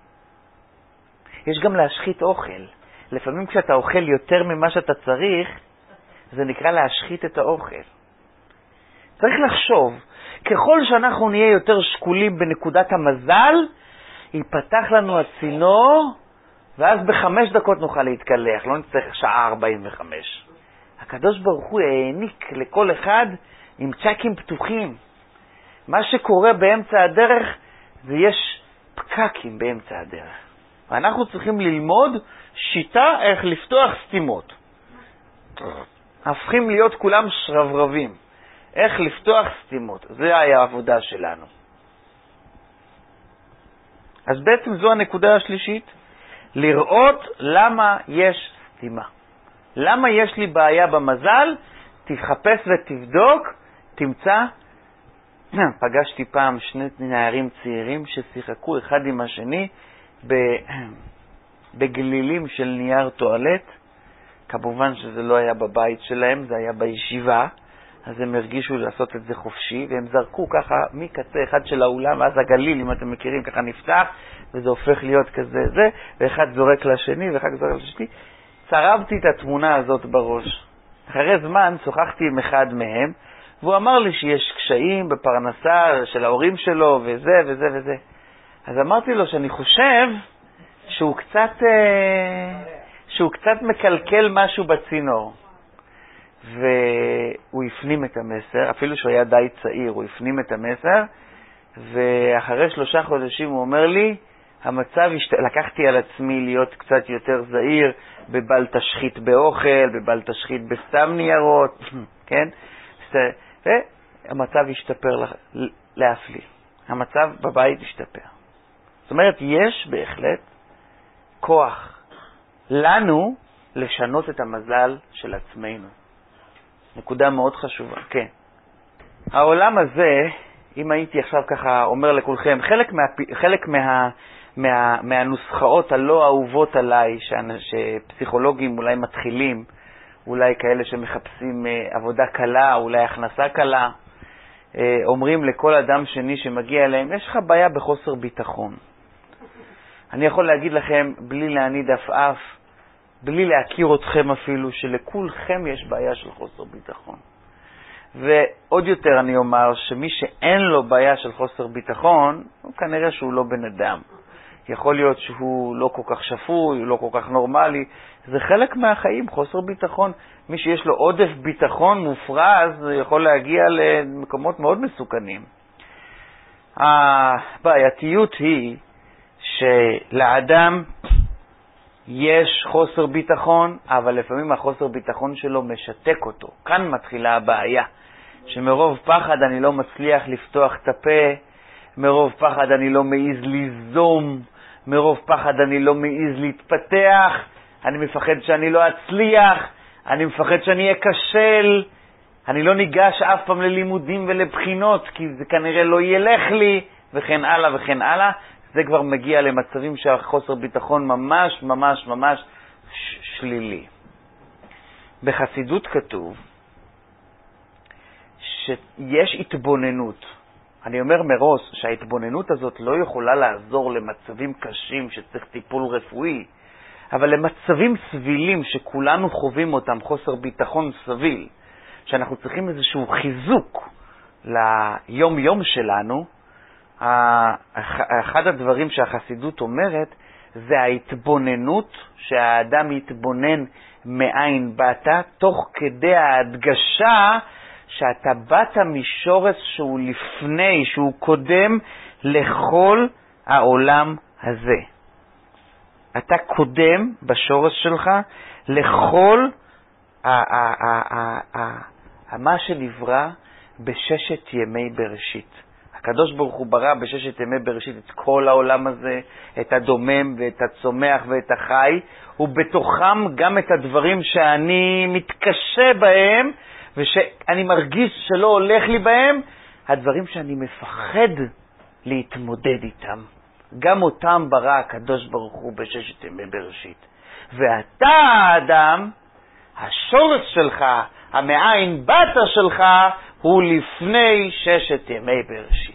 יש גם להשחית אוכל. לפעמים כשאתה אוכל יותר ממה שאתה צריך, זה נקרא להשחית את האוכל. צריך לחשוב, ככל שאנחנו נהיה יותר שקולים בנקודת המזל, ייפתח לנו הצינור, ואז בחמש דקות נוכל להתקלח, לא נצטרך שעה ארבעים וחמש. הקדוש ברוך הוא העניק לכל אחד עם צ'קים פתוחים. מה שקורה באמצע הדרך, זה יש פקקים באמצע הדרך. ואנחנו צריכים ללמוד שיטה איך לפתוח סתימות. הפכים להיות כולם שרברבים. איך לפתוח סתימות. זה היה העבודה שלנו. אז בעצם זו הנקודה השלישית. לראות למה יש סתימה. למה יש לי בעיה במזל? תחפש ותבדוק, תמצא. פגשתי פעם שני נערים צעירים ששיחקו אחד עם השני בגלילים של נייר טואלט. כמובן שזה לא היה בבית שלהם, זה היה בישיבה. אז הם הרגישו לעשות את זה חופשי, והם זרקו ככה מקצה אחד של האולם, ואז הגליל, אם אתם מכירים, ככה נפתח, וזה הופך להיות כזה זה, ואחד זורק לשני, ואחד זורק לשני. צרבתי את התמונה הזאת בראש. אחרי זמן שוחחתי עם אחד מהם, והוא אמר לי שיש קשיים בפרנסה של ההורים שלו, וזה וזה וזה. אז אמרתי לו שאני חושב שהוא קצת, שהוא קצת מקלקל משהו בצינור. והוא הפנים את המסר, אפילו שהוא היה די צעיר, הוא הפנים את המסר, ואחרי שלושה חודשים הוא אומר לי, המצב, השת... לקחתי על עצמי להיות קצת יותר זהיר, בבל תשחית באוכל, בבל תשחית בסתם ניירות, כן? והמצב השתפר להפליא. המצב בבית השתפר. זאת אומרת, יש בהחלט כוח לנו לשנות את המזל של עצמנו. נקודה מאוד חשובה, כן. העולם הזה, אם הייתי עכשיו ככה אומר לכולכם, חלק, מה, חלק מה, מה, מהנוסחאות הלא אהובות עליי, שפסיכולוגים אולי מתחילים, אולי כאלה שמחפשים עבודה קלה, אולי הכנסה קלה, אומרים לכל אדם שני שמגיע אליהם, יש לך בעיה בחוסר ביטחון. אני יכול להגיד לכם, בלי להניד עפעף, בלי להכיר אתכם אפילו, שלכולכם יש בעיה של חוסר ביטחון. ועוד יותר אני אומר, שמי שאין לו בעיה של חוסר ביטחון, הוא כנראה שהוא לא בן אדם. יכול להיות שהוא לא כל כך שפוי, הוא לא כל כך נורמלי. זה חלק מהחיים, חוסר ביטחון. מי שיש לו עודף ביטחון מופרז יכול להגיע למקומות מאוד מסוכנים. הבעייתיות היא שלאדם יש חוסר ביטחון, אבל לפעמים החוסר ביטחון שלו משתק אותו. כאן מתחילה הבעיה, שמרוב פחד אני לא מצליח לפתוח את הפה, מרוב פחד אני לא מעיז ליזום, מרוב פחד אני לא מעיז להתפתח, אני מפחד שאני לא אצליח, אני מפחד שאני אכשל, אני לא ניגש אף פעם ללימודים ולבחינות, כי זה כנראה לא ילך לי, וכן הלאה וכן הלאה. זה כבר מגיע למצבים שהחוסר ביטחון ממש ממש ממש שלילי. בחסידות כתוב שיש התבוננות. אני אומר מראש שההתבוננות הזאת לא יכולה לעזור למצבים קשים שצריך טיפול רפואי, אבל למצבים סבילים שכולנו חווים אותם, חוסר ביטחון סביל, שאנחנו צריכים איזשהו חיזוק ליום יום שלנו. אחד הדברים שהחסידות אומרת זה ההתבוננות, שהאדם יתבונן מאין באת, תוך כדי ההדגשה שאתה באת משורש שהוא לפני, שהוא קודם לכל העולם הזה. אתה קודם בשורש שלך לכל מה שנברא בששת ימי בראשית. הקדוש ברוך הוא ברא בששת ימי בראשית את כל העולם הזה, את הדומם ואת הצומח ואת החי, ובתוכם גם את הדברים שאני מתקשה בהם ושאני מרגיש שלא הולך לי בהם, הדברים שאני מפחד להתמודד איתם. גם אותם ברא הקדוש ברוך הוא בששת ימי בראשית. ואתה האדם, השורש שלך, המאין באת שלך, הוא לפני ששת ימי בראשית.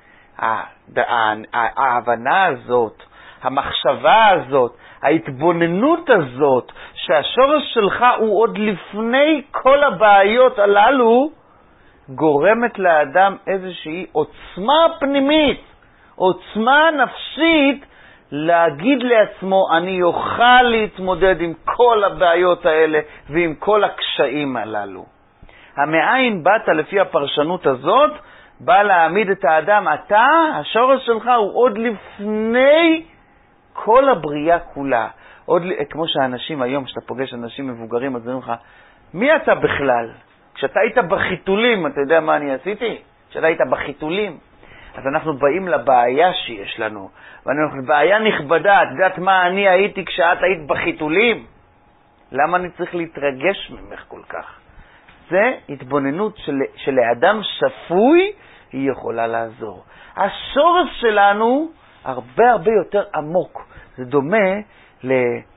ההבנה הזאת, המחשבה הזאת, ההתבוננות הזאת, שהשורש שלך הוא עוד לפני כל הבעיות הללו, גורמת לאדם איזושהי עוצמה פנימית, עוצמה נפשית, להגיד לעצמו, אני אוכל להתמודד עם כל הבעיות האלה ועם כל הקשיים הללו. המאין באת לפי הפרשנות הזאת, בא להעמיד את האדם, אתה, השורש שלך הוא עוד לפני כל הבריאה כולה. עוד, כמו שהאנשים היום, כשאתה פוגש אנשים מבוגרים, אז אומרים לך, מי אתה בכלל? כשאתה היית בחיתולים, אתה יודע מה אני עשיתי? כשאתה היית בחיתולים. אז אנחנו באים לבעיה שיש לנו, ואנחנו בעיה נכבדה, את יודעת מה אני הייתי כשאת היית בחיתולים? למה אני צריך להתרגש ממך כל כך? זה התבוננות של, שלאדם שפוי היא יכולה לעזור. השורש שלנו הרבה הרבה יותר עמוק. זה דומה ל...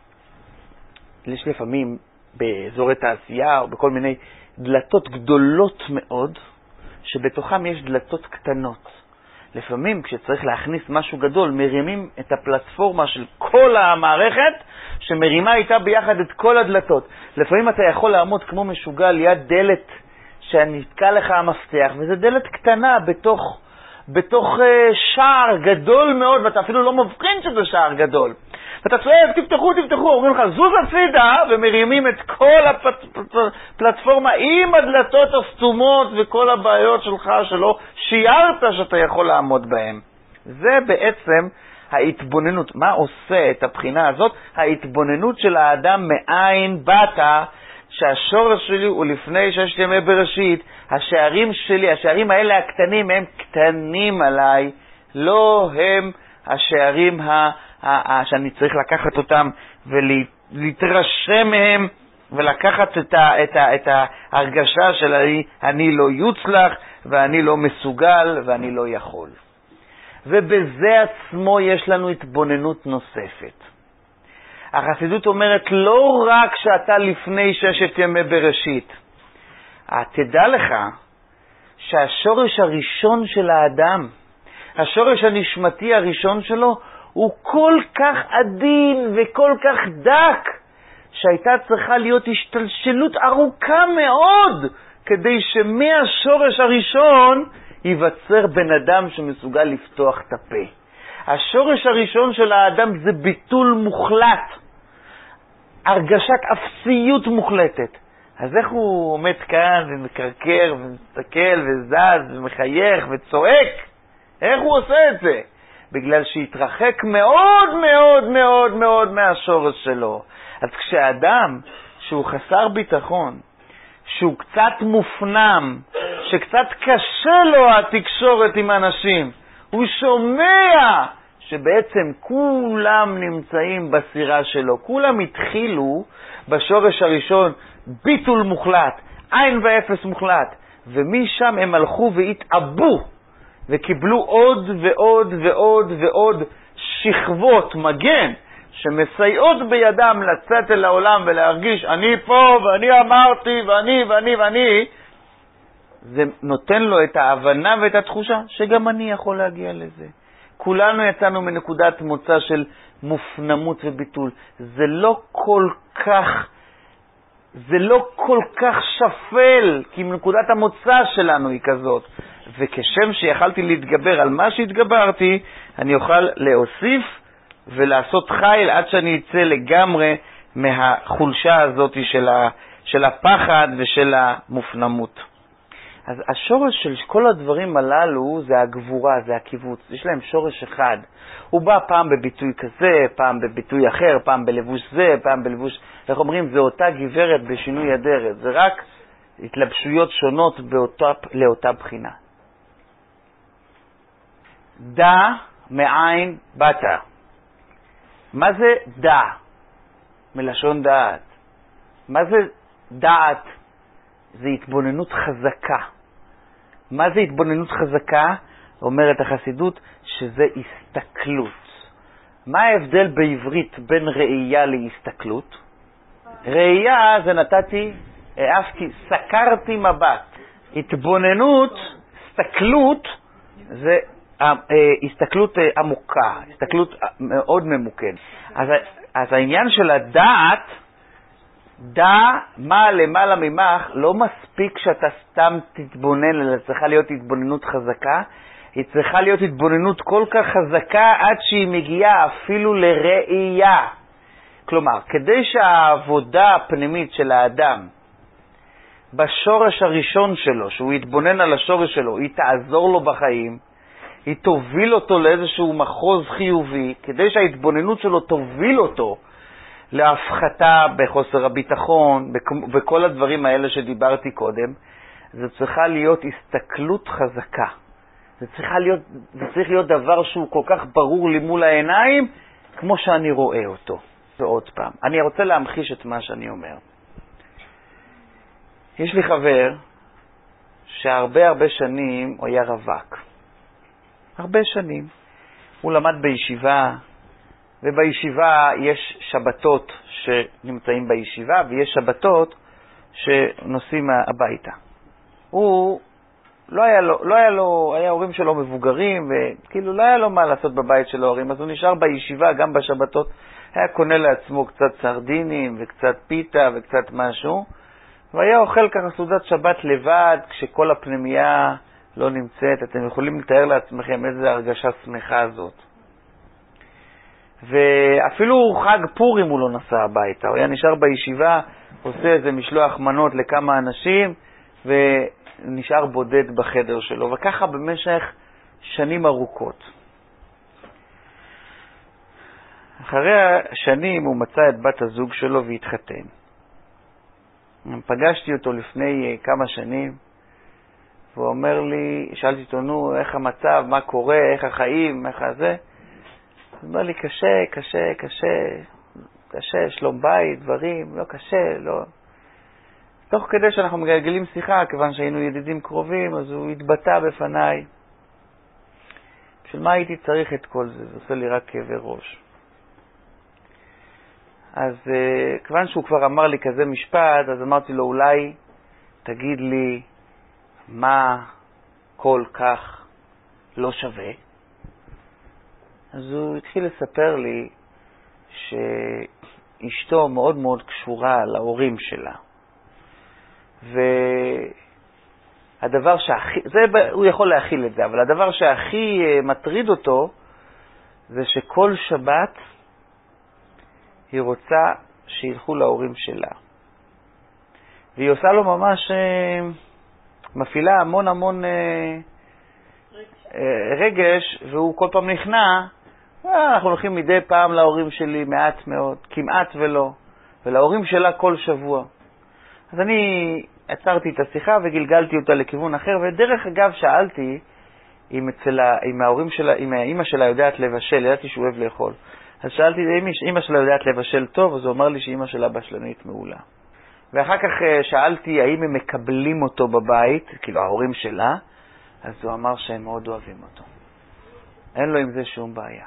יש לפעמים באזורי תעשייה או בכל מיני דלתות גדולות מאוד, שבתוכם יש דלתות קטנות. לפעמים כשצריך להכניס משהו גדול, מרימים את הפלטפורמה של כל המערכת, שמרימה איתה ביחד את כל הדלתות. לפעמים אתה יכול לעמוד כמו משוגע ליד דלת שנתקע לך המפתח, וזו דלת קטנה בתוך, בתוך uh, שער גדול מאוד, ואתה אפילו לא מבחין שזה שער גדול. ואתה צועק, תפתחו, תפתחו, אומרים לך, זוז הצידה, ומרימים את כל הפלטפורמה עם הדלתות הסתומות וכל הבעיות שלך שלא שיירת שאתה יכול לעמוד בהן. זה בעצם ההתבוננות. מה עושה את הבחינה הזאת? ההתבוננות של האדם מאין באת, שהשורש שלי הוא לפני ששת ימי בראשית, השערים שלי, השערים האלה הקטנים הם קטנים עליי, לא הם השערים ה... שאני צריך לקחת אותם ולהתרשם מהם ולקחת את, ה, את, ה, את ההרגשה של אני, אני לא יוצלח ואני לא מסוגל ואני לא יכול. ובזה עצמו יש לנו התבוננות נוספת. החסידות אומרת לא רק שאתה לפני ששת ימי בראשית, תדע לך שהשורש הראשון של האדם, השורש הנשמתי הראשון שלו, הוא כל כך עדין וכל כך דק, שהייתה צריכה להיות השתלשלות ארוכה מאוד, כדי שמהשורש הראשון ייווצר בן אדם שמסוגל לפתוח את הפה. השורש הראשון של האדם זה ביטול מוחלט, הרגשת אפסיות מוחלטת. אז איך הוא עומד כאן ומקרקר ומסתכל וזז ומחייך וצועק? איך הוא עושה את זה? בגלל שהתרחק מאוד מאוד מאוד מאוד מהשורש שלו. אז כשאדם שהוא חסר ביטחון, שהוא קצת מופנם, שקצת קשה לו התקשורת עם אנשים, הוא שומע שבעצם כולם נמצאים בסירה שלו, כולם התחילו בשורש הראשון ביטול מוחלט, עין ואפס מוחלט, ומשם הם הלכו והתאבו וקיבלו עוד ועוד ועוד ועוד שכבות מגן שמסייעות בידם לצאת אל העולם ולהרגיש אני פה ואני אמרתי ואני ואני ואני. זה נותן לו את ההבנה ואת התחושה שגם אני יכול להגיע לזה. כולנו יצאנו מנקודת מוצא של מופנמות וביטול. זה לא כל כך זה לא כל כך שפל, כי נקודת המוצא שלנו היא כזאת. וכשם שיכלתי להתגבר על מה שהתגברתי, אני אוכל להוסיף ולעשות חיל עד שאני אצא לגמרי מהחולשה הזאת של, ה, של הפחד ושל המופנמות. אז השורש של כל הדברים הללו זה הגבורה, זה הקיבוץ. יש להם שורש אחד. הוא בא פעם בביטוי כזה, פעם בביטוי אחר, פעם בלבוש זה, פעם בלבוש... איך אומרים? זה אותה גברת בשינוי אדרת. זה רק התלבשויות שונות באותה, לאותה בחינה. דע מאין באת. מה זה דע? מלשון דעת. מה זה דעת? זה התבוננות חזקה. מה זה התבוננות חזקה? אומרת החסידות שזה הסתכלות. מה ההבדל בעברית בין ראייה להסתכלות? ראייה זה נתתי, העפתי, סקרתי מבט. התבוננות, הסתכלות, זה הסתכלות עמוקה, הסתכלות מאוד ממוקד. אז, אז העניין של הדעת, דע מה למעלה ממך, לא מספיק שאתה סתם תתבונן, אלא צריכה להיות התבוננות חזקה. היא צריכה להיות התבוננות כל כך חזקה עד שהיא מגיעה אפילו לראייה. כלומר, כדי שהעבודה הפנימית של האדם בשורש הראשון שלו, שהוא יתבונן על השורש שלו, היא תעזור לו בחיים, היא תוביל אותו לאיזשהו מחוז חיובי, כדי שההתבוננות שלו תוביל אותו להפחתה בחוסר הביטחון, בכל הדברים האלה שדיברתי קודם. זה צריכה להיות הסתכלות חזקה. זה צריך להיות, זה צריך להיות דבר שהוא כל כך ברור לי מול העיניים, כמו שאני רואה אותו. ועוד פעם, אני רוצה להמחיש את מה שאני אומר. יש לי חבר שהרבה הרבה שנים הוא היה רווק. הרבה שנים. הוא למד בישיבה, ובישיבה יש שבתות שנמצאים בישיבה, ויש שבתות שנוסעים הביתה. הוא לא היה לו, לא היה לו, היה הורים שלו מבוגרים, וכאילו לא היה לו מה לעשות בבית של ההורים, אז הוא נשאר בישיבה גם בשבתות, היה קונה לעצמו קצת סרדינים וקצת פיתה וקצת משהו, והיה אוכל ככה סעודת שבת לבד כשכל הפנימייה לא נמצאת. אתם יכולים לתאר לעצמכם איזה הרגשה שמחה זאת. ואפילו חג פורים הוא לא נסע הביתה, הוא היה נשאר בישיבה, עושה איזה משלוח מנות לכמה אנשים ונשאר בודד בחדר שלו, וככה במשך שנים ארוכות. אחרי השנים הוא מצא את בת הזוג שלו והתחתן. פגשתי אותו לפני כמה שנים, והוא אומר לי, שאלתי אותו, נו, איך המצב, מה קורה, איך החיים, איך זה? הוא אומר לי, קשה, קשה, קשה, קשה, שלום בית, דברים, לא קשה, לא. תוך כדי שאנחנו מגלגלים שיחה, כיוון שהיינו ידידים קרובים, אז הוא התבטא בפניי. בשביל מה הייתי צריך את כל זה? זה עושה לי רק כאבי ראש. אז uh, כיוון שהוא כבר אמר לי כזה משפט, אז אמרתי לו, אולי תגיד לי מה כל כך לא שווה. אז הוא התחיל לספר לי שאשתו מאוד מאוד קשורה להורים שלה. והדבר שהכי, זה, הוא יכול להכיל את זה, אבל הדבר שהכי מטריד אותו, זה שכל שבת היא רוצה שילכו להורים שלה. והיא עושה לו ממש, מפעילה המון המון רגש, והוא כל פעם נכנע, אנחנו הולכים מדי פעם להורים שלי מעט מאוד, כמעט ולא, ולהורים שלה כל שבוע. אז אני עצרתי את השיחה וגלגלתי אותה לכיוון אחר, ודרך אגב שאלתי אם, אצל ה, אם ההורים שלה, אם האמא שלה יודעת לבשל, ידעתי שהוא אוהב לאכול. אז שאלתי אם אמא שלה יודעת לבשל טוב, אז הוא אמר לי שאמא שלה בשלנית מעולה. ואחר כך שאלתי האם הם מקבלים אותו בבית, כאילו ההורים שלה, אז הוא אמר שהם מאוד אוהבים אותו. אין לו עם זה שום בעיה.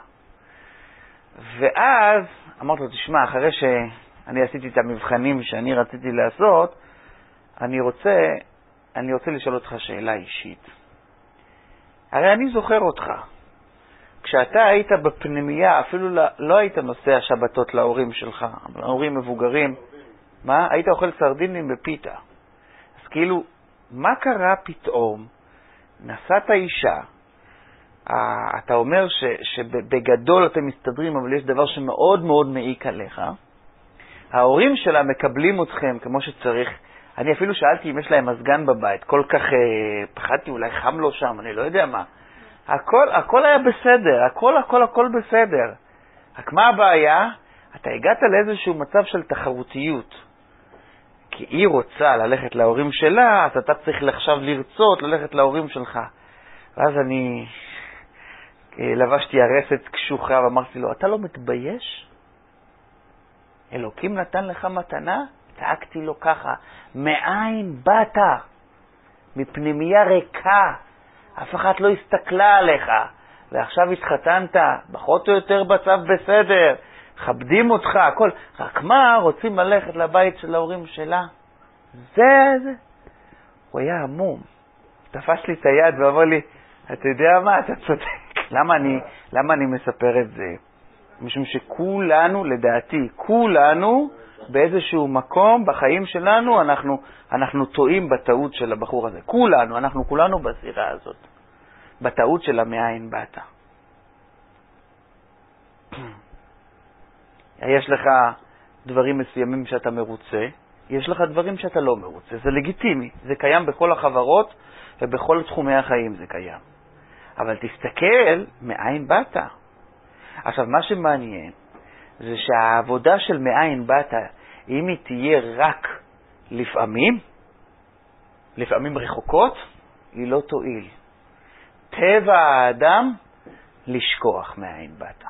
ואז אמרתי לו, תשמע, אחרי שאני עשיתי את המבחנים שאני רציתי לעשות, אני רוצה, אני רוצה לשאול אותך שאלה אישית. הרי אני זוכר אותך. כשאתה היית בפנימייה, אפילו לא, לא היית נוסע שבתות להורים שלך, להורים מבוגרים. מה? היית אוכל סרדינים בפיתה. אז כאילו, מה קרה פתאום? נסעת אישה, אתה אומר ש, שבגדול אתם מסתדרים, אבל יש דבר שמאוד מאוד מעיק עליך. ההורים שלה מקבלים אתכם כמו שצריך. אני אפילו שאלתי אם יש להם מזגן בבית, כל כך אה, פחדתי, אולי חם לו שם, אני לא יודע מה. הכל, הכל היה בסדר, הכל, הכל, הכל בסדר. רק מה הבעיה? אתה הגעת לאיזשהו מצב של תחרותיות. כי היא רוצה ללכת להורים שלה, אז אתה צריך עכשיו לרצות ללכת להורים שלך. ואז אני לבשתי הרסת קשוחה ואמרתי לו, אתה לא מתבייש? אלוקים נתן לך מתנה? צעקתי לו ככה, מאין באת? מפנימייה ריקה, אף אחד לא הסתכלה עליך, ועכשיו התחתנת, פחות או יותר בצו בסדר, מכבדים אותך, הכל. רק מה, רוצים ללכת לבית של ההורים שלה? זה, זה. הוא היה עמום. תפס לי את היד ואמר לי, אתה יודע מה, אתה צודק. למה אני, למה אני מספר את זה? משום שכולנו, לדעתי, כולנו באיזשהו מקום בחיים שלנו, אנחנו, אנחנו טועים בטעות של הבחור הזה. כולנו, אנחנו כולנו בזירה הזאת. בטעות של המאין באת. יש לך דברים מסוימים שאתה מרוצה, יש לך דברים שאתה לא מרוצה. זה לגיטימי, זה קיים בכל החברות ובכל תחומי החיים זה קיים. אבל תסתכל מאין באת. עכשיו, מה שמעניין זה שהעבודה של מאין באת, אם היא תהיה רק לפעמים, לפעמים רחוקות, היא לא תועיל. טבע האדם לשכוח מאין באת.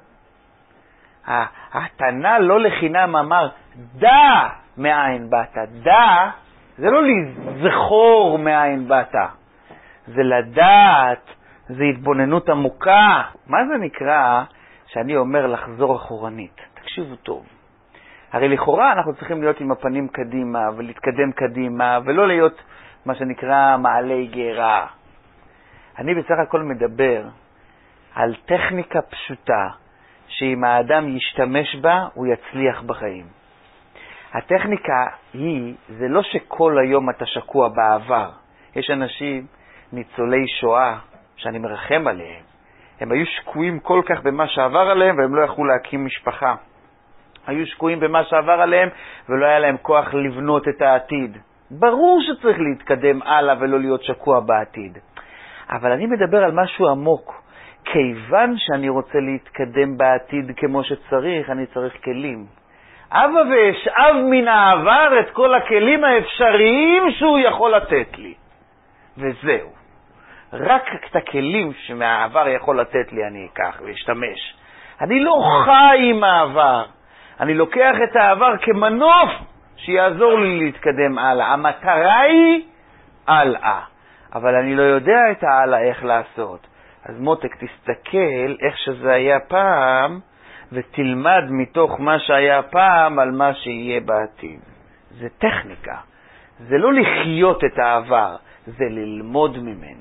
התנא לא לחינם אמר, דע מאין באת. דע, זה לא לזכור מאין באת. זה לדעת, זה התבוננות עמוקה. מה זה נקרא שאני אומר לחזור אחורנית? תקשיבו טוב. הרי לכאורה אנחנו צריכים להיות עם הפנים קדימה ולהתקדם קדימה, ולא להיות מה שנקרא מעלי גרה. אני בסך הכל מדבר על טכניקה פשוטה, שאם האדם ישתמש בה, הוא יצליח בחיים. הטכניקה היא, זה לא שכל היום אתה שקוע בעבר. יש אנשים, ניצולי שואה, שאני מרחם עליהם. הם היו שקועים כל כך במה שעבר עליהם, והם לא יכלו להקים משפחה. היו שקועים במה שעבר עליהם, ולא היה להם כוח לבנות את העתיד. ברור שצריך להתקדם הלאה ולא להיות שקוע בעתיד. אבל אני מדבר על משהו עמוק. כיוון שאני רוצה להתקדם בעתיד כמו שצריך, אני צריך כלים. אבא ואשאב מן העבר את כל הכלים האפשריים שהוא יכול לתת לי. וזהו. רק את הכלים שמהעבר יכול לתת לי אני אקח ואשתמש. אני לא חי עם העבר. אני לוקח את העבר כמנוף שיעזור לי להתקדם הלאה. המטרה היא הלאה. אבל אני לא יודע את הלאה איך לעשות. אז מותק, תסתכל איך שזה היה פעם, ותלמד מתוך מה שהיה פעם על מה שיהיה בעתיד. זה טכניקה. זה לא לחיות את העבר, זה ללמוד ממנו.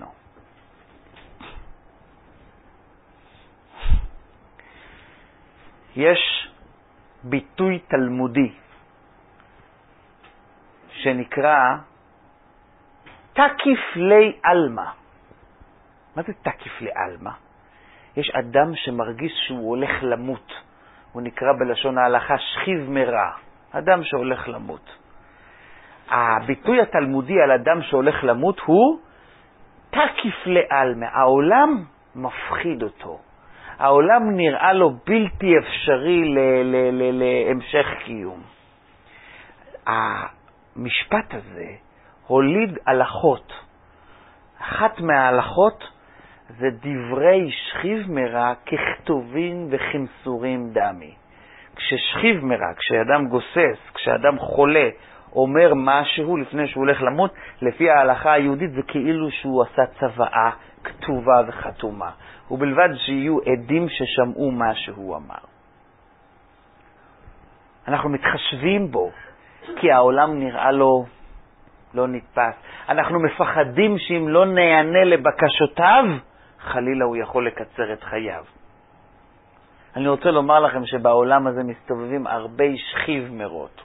יש ביטוי תלמודי שנקרא תקיף לי אלמה. מה זה תקיף לי אלמה? יש אדם שמרגיש שהוא הולך למות. הוא נקרא בלשון ההלכה שכיב מרע. אדם שהולך למות. הביטוי התלמודי על אדם שהולך למות הוא תקיף לעלמא. העולם מפחיד אותו. העולם נראה לו בלתי אפשרי ל- ל- ל- להמשך קיום. המשפט הזה הוליד הלכות. אחת מההלכות זה דברי שכיב מרע ככתובים וכמסורים דמי. כששכיב מרע, כשאדם גוסס, כשאדם חולה, אומר משהו לפני שהוא הולך למות, לפי ההלכה היהודית זה כאילו שהוא עשה צוואה כתובה וחתומה. ובלבד שיהיו עדים ששמעו מה שהוא אמר. אנחנו מתחשבים בו, כי העולם נראה לו לא נתפס. אנחנו מפחדים שאם לא נענה לבקשותיו, חלילה הוא יכול לקצר את חייו. אני רוצה לומר לכם שבעולם הזה מסתובבים הרבה שכיב מרות.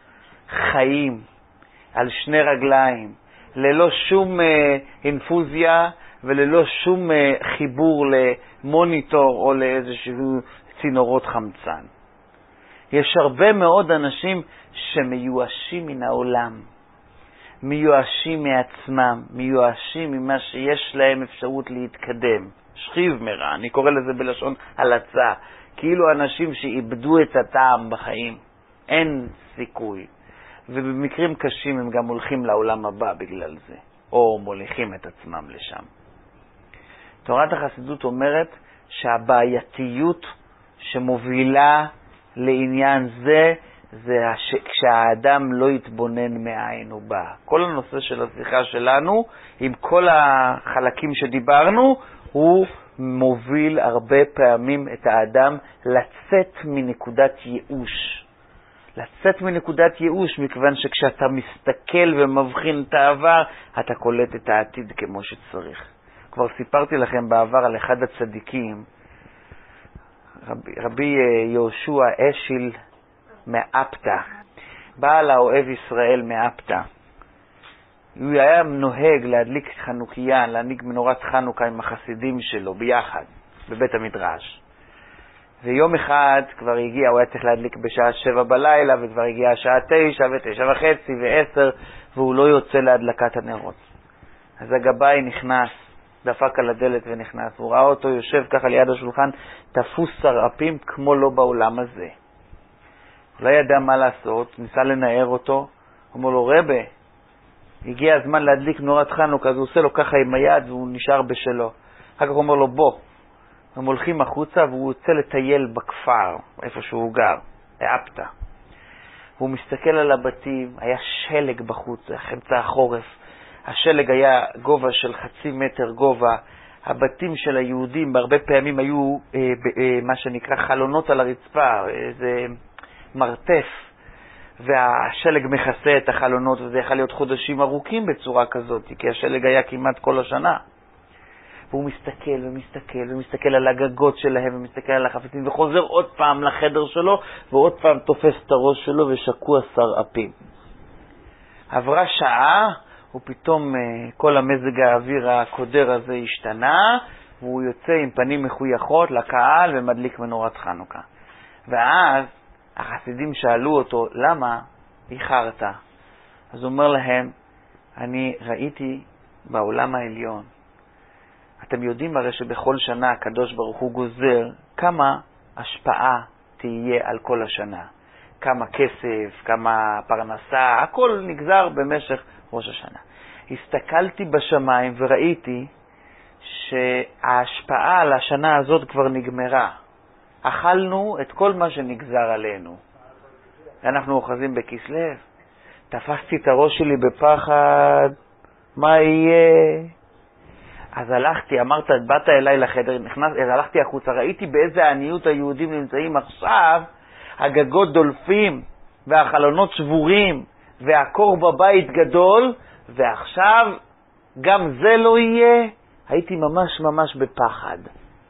חיים על שני רגליים, ללא שום אה, אינפוזיה וללא שום אה, חיבור למוניטור או לאיזשהו צינורות חמצן. יש הרבה מאוד אנשים שמיואשים מן העולם, מיואשים מעצמם, מיואשים ממה שיש להם אפשרות להתקדם. שכיב מרע, אני קורא לזה בלשון הלצה, כאילו אנשים שאיבדו את הטעם בחיים. אין סיכוי. ובמקרים קשים הם גם הולכים לעולם הבא בגלל זה, או מוליכים את עצמם לשם. תורת החסידות אומרת שהבעייתיות שמובילה לעניין זה, זה כשהאדם לא יתבונן מאין הוא בא. כל הנושא של השיחה שלנו, עם כל החלקים שדיברנו, הוא מוביל הרבה פעמים את האדם לצאת מנקודת ייאוש. לצאת מנקודת ייאוש, מכיוון שכשאתה מסתכל ומבחין את העבר, אתה קולט את העתיד כמו שצריך. כבר סיפרתי לכם בעבר על אחד הצדיקים, רבי, רבי יהושע אשיל מאפתא, בעל האוהב ישראל מאפתא. הוא היה נוהג להדליק חנוכיה, להדליק מנורת חנוכה עם החסידים שלו ביחד, בבית המדרש. ויום אחד כבר הגיע, הוא היה צריך להדליק בשעה שבע בלילה, וכבר הגיע השעה תשע ותשע וחצי ועשר, והוא לא יוצא להדלקת הנרות. אז הגבאי נכנס, דפק על הדלת ונכנס, הוא ראה אותו יושב ככה ליד השולחן, תפוס שרעפים כמו לא בעולם הזה. הוא לא ידע מה לעשות, ניסה לנער אותו, הוא אומר לו, רבה, הגיע הזמן להדליק נורת חנוכה, אז הוא עושה לו ככה עם היד והוא נשאר בשלו. אחר כך הוא אומר לו, בוא. הם הולכים החוצה והוא יוצא לטייל בכפר, איפה שהוא גר, באפתא. והוא מסתכל על הבתים, היה שלג בחוץ, אמצע החורף. השלג היה גובה של חצי מטר גובה. הבתים של היהודים בהרבה פעמים היו אה, אה, מה שנקרא חלונות על הרצפה, איזה מרתף. והשלג מכסה את החלונות, וזה יכול להיות חודשים ארוכים בצורה כזאת, כי השלג היה כמעט כל השנה. והוא מסתכל ומסתכל ומסתכל על הגגות שלהם ומסתכל על החפצים וחוזר עוד פעם לחדר שלו ועוד פעם תופס את הראש שלו ושקוע שרעפים. עברה שעה ופתאום כל המזג האוויר הקודר הזה השתנה והוא יוצא עם פנים מחויכות לקהל ומדליק מנורת חנוכה. ואז החסידים שאלו אותו, למה איחרת? אז הוא אומר להם, אני ראיתי בעולם העליון, אתם יודעים הרי שבכל שנה הקדוש ברוך הוא גוזר כמה השפעה תהיה על כל השנה. כמה כסף, כמה פרנסה, הכל נגזר במשך ראש השנה. הסתכלתי בשמיים וראיתי שההשפעה על השנה הזאת כבר נגמרה. אכלנו את כל מה שנגזר עלינו. אנחנו אוחזים בכסלו. תפסתי את הראש שלי בפחד, מה יהיה? אז הלכתי, אמרת, באת אליי לחדר, נכנס, אז הלכתי החוצה, ראיתי באיזה עניות היהודים נמצאים עכשיו, הגגות דולפים, והחלונות שבורים, והקור בבית גדול, ועכשיו גם זה לא יהיה. הייתי ממש ממש בפחד.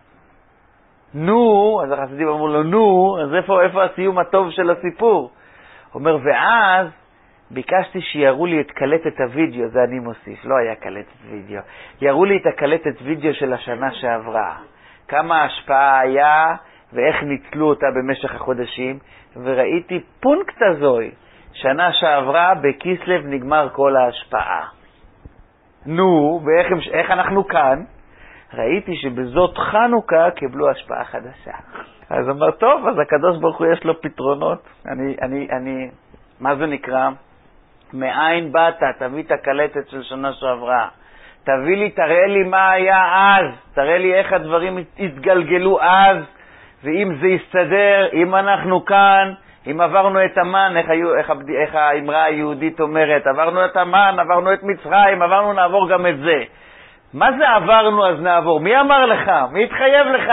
נו, אז החסידים אמרו לו, נו, אז איפה, איפה הסיום הטוב של הסיפור? אומר, ואז ביקשתי שיראו לי את קלטת הוידאו, זה אני מוסיף, לא היה קלטת וידאו. יראו לי את הקלטת וידאו של השנה שעברה. כמה השפעה היה ואיך ניצלו אותה במשך החודשים, וראיתי פונקט הזוי, שנה שעברה בכיסלב נגמר כל ההשפעה. נו, ואיך איך אנחנו כאן? ראיתי שבזאת חנוכה קיבלו השפעה חדשה. אז אמר, טוב, אז הקדוש ברוך הוא יש לו פתרונות. אני, אני, אני, מה זה נקרא? מאין באת, תביא את הקלטת של שנה שעברה. תביא לי, תראה לי מה היה אז. תראה לי איך הדברים התגלגלו אז. ואם זה יסתדר, אם אנחנו כאן, אם עברנו את המן, איך, היו, איך, איך האמרה היהודית אומרת, עברנו את המן, עברנו את מצרים, עברנו, נעבור גם את זה. מה זה עברנו אז נעבור? מי אמר לך? מי התחייב לך?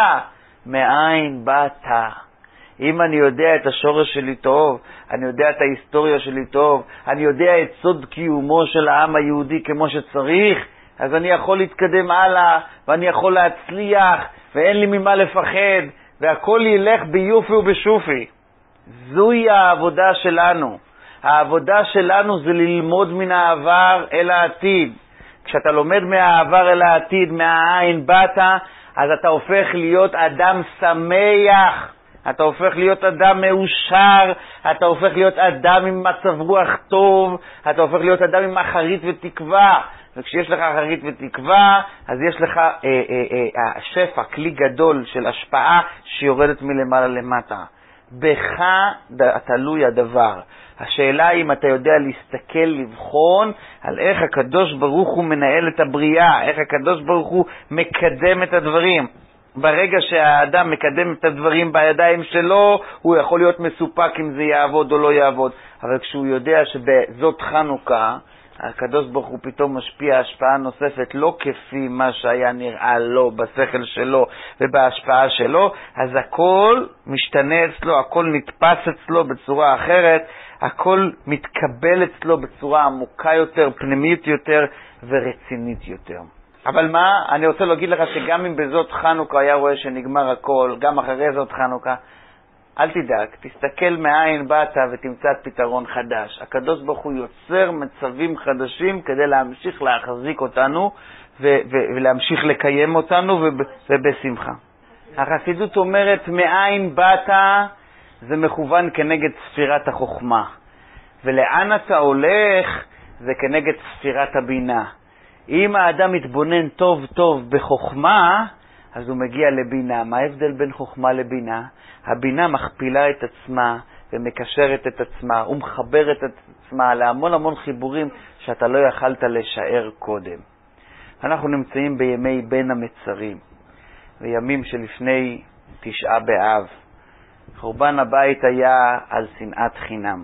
מאין באת? אם אני יודע את השורש שלי טוב, אני יודע את ההיסטוריה שלי טוב, אני יודע את סוד קיומו של העם היהודי כמו שצריך, אז אני יכול להתקדם הלאה, ואני יכול להצליח, ואין לי ממה לפחד, והכל ילך ביופי ובשופי. זוהי העבודה שלנו. העבודה שלנו זה ללמוד מן העבר אל העתיד. כשאתה לומד מהעבר אל העתיד, מהעין באת, אז אתה הופך להיות אדם שמח, אתה הופך להיות אדם מאושר, אתה הופך להיות אדם עם מצב רוח טוב, אתה הופך להיות אדם עם אחרית ותקווה. וכשיש לך אחרית ותקווה, אז יש לך אה, אה, אה, שפע, כלי גדול של השפעה שיורדת מלמעלה למטה. בך תלוי הדבר. השאלה היא אם אתה יודע להסתכל, לבחון על איך הקדוש ברוך הוא מנהל את הבריאה, איך הקדוש ברוך הוא מקדם את הדברים. ברגע שהאדם מקדם את הדברים בידיים שלו, הוא יכול להיות מסופק אם זה יעבוד או לא יעבוד. אבל כשהוא יודע שבזאת חנוכה, הקדוש ברוך הוא פתאום משפיע השפעה נוספת, לא כפי מה שהיה נראה לו בשכל שלו ובהשפעה שלו, אז הכל משתנה אצלו, הכל נתפס אצלו בצורה אחרת, הכל מתקבל אצלו בצורה עמוקה יותר, פנימית יותר ורצינית יותר. אבל מה? אני רוצה להגיד לך שגם אם בזאת חנוכה היה רואה שנגמר הכל, גם אחרי זאת חנוכה, אל תדאג, תסתכל מאין באת ותמצא פתרון חדש. הקדוש ברוך הוא יוצר מצבים חדשים כדי להמשיך להחזיק אותנו ו- ו- ולהמשיך לקיים אותנו וב- ובשמחה. החסידות אומרת מאין באת זה מכוון כנגד ספירת החוכמה, ולאן אתה הולך זה כנגד ספירת הבינה. אם האדם מתבונן טוב טוב בחוכמה, אז הוא מגיע לבינה. מה ההבדל בין חוכמה לבינה? הבינה מכפילה את עצמה ומקשרת את עצמה ומחברת את עצמה להמון המון חיבורים שאתה לא יכלת לשער קודם. אנחנו נמצאים בימי בין המצרים, בימים שלפני תשעה באב. חורבן הבית היה על שנאת חינם.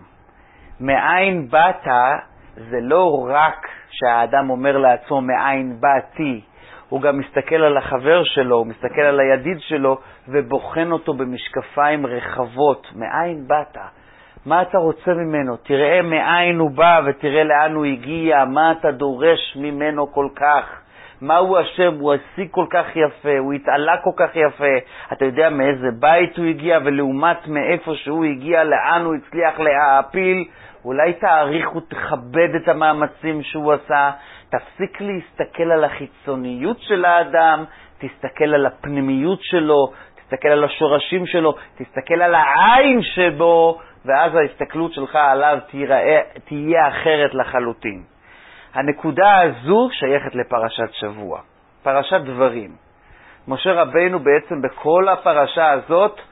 מאין באת זה לא רק שהאדם אומר לעצמו מאין באתי, הוא גם מסתכל על החבר שלו, הוא מסתכל על הידיד שלו ובוחן אותו במשקפיים רחבות. מאין באת? מה אתה רוצה ממנו? תראה מאין הוא בא ותראה לאן הוא הגיע, מה אתה דורש ממנו כל כך? מה הוא אשם? הוא עשי כל כך יפה, הוא התעלה כל כך יפה. אתה יודע מאיזה בית הוא הגיע, ולעומת מאיפה שהוא הגיע, לאן הוא הצליח להעפיל. אולי תעריך ותכבד את המאמצים שהוא עשה. תפסיק להסתכל על החיצוניות של האדם, תסתכל על הפנימיות שלו, תסתכל על השורשים שלו, תסתכל על העין שבו, ואז ההסתכלות שלך עליו תיראה, תהיה אחרת לחלוטין. הנקודה הזו שייכת לפרשת שבוע, פרשת דברים. משה רבינו בעצם בכל הפרשה הזאת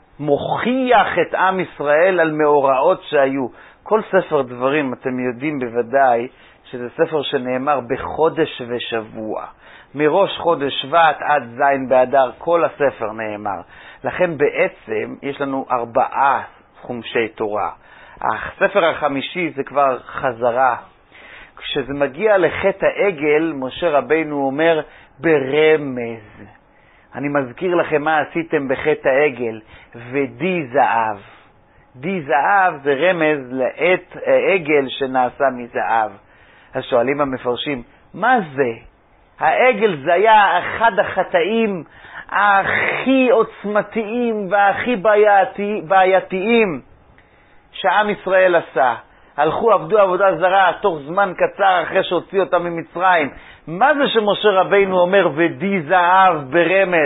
מוכיח את עם ישראל על מאורעות שהיו. כל ספר דברים, אתם יודעים בוודאי, שזה ספר שנאמר בחודש ושבוע. מראש חודש שבט עד זין באדר, כל הספר נאמר. לכן בעצם יש לנו ארבעה חומשי תורה. הספר החמישי זה כבר חזרה. כשזה מגיע לחטא העגל, משה רבינו אומר ברמז. אני מזכיר לכם מה עשיתם בחטא העגל, ודי זהב. די זהב זה רמז לעת העגל שנעשה מזהב. אז שואלים המפרשים, מה זה? העגל זה היה אחד החטאים הכי עוצמתיים והכי בעייתי, בעייתיים שעם ישראל עשה. הלכו, עבדו עבודה זרה, תוך זמן קצר אחרי שהוציא אותם ממצרים. מה זה שמשה רבינו אומר ודי זהב ברמז?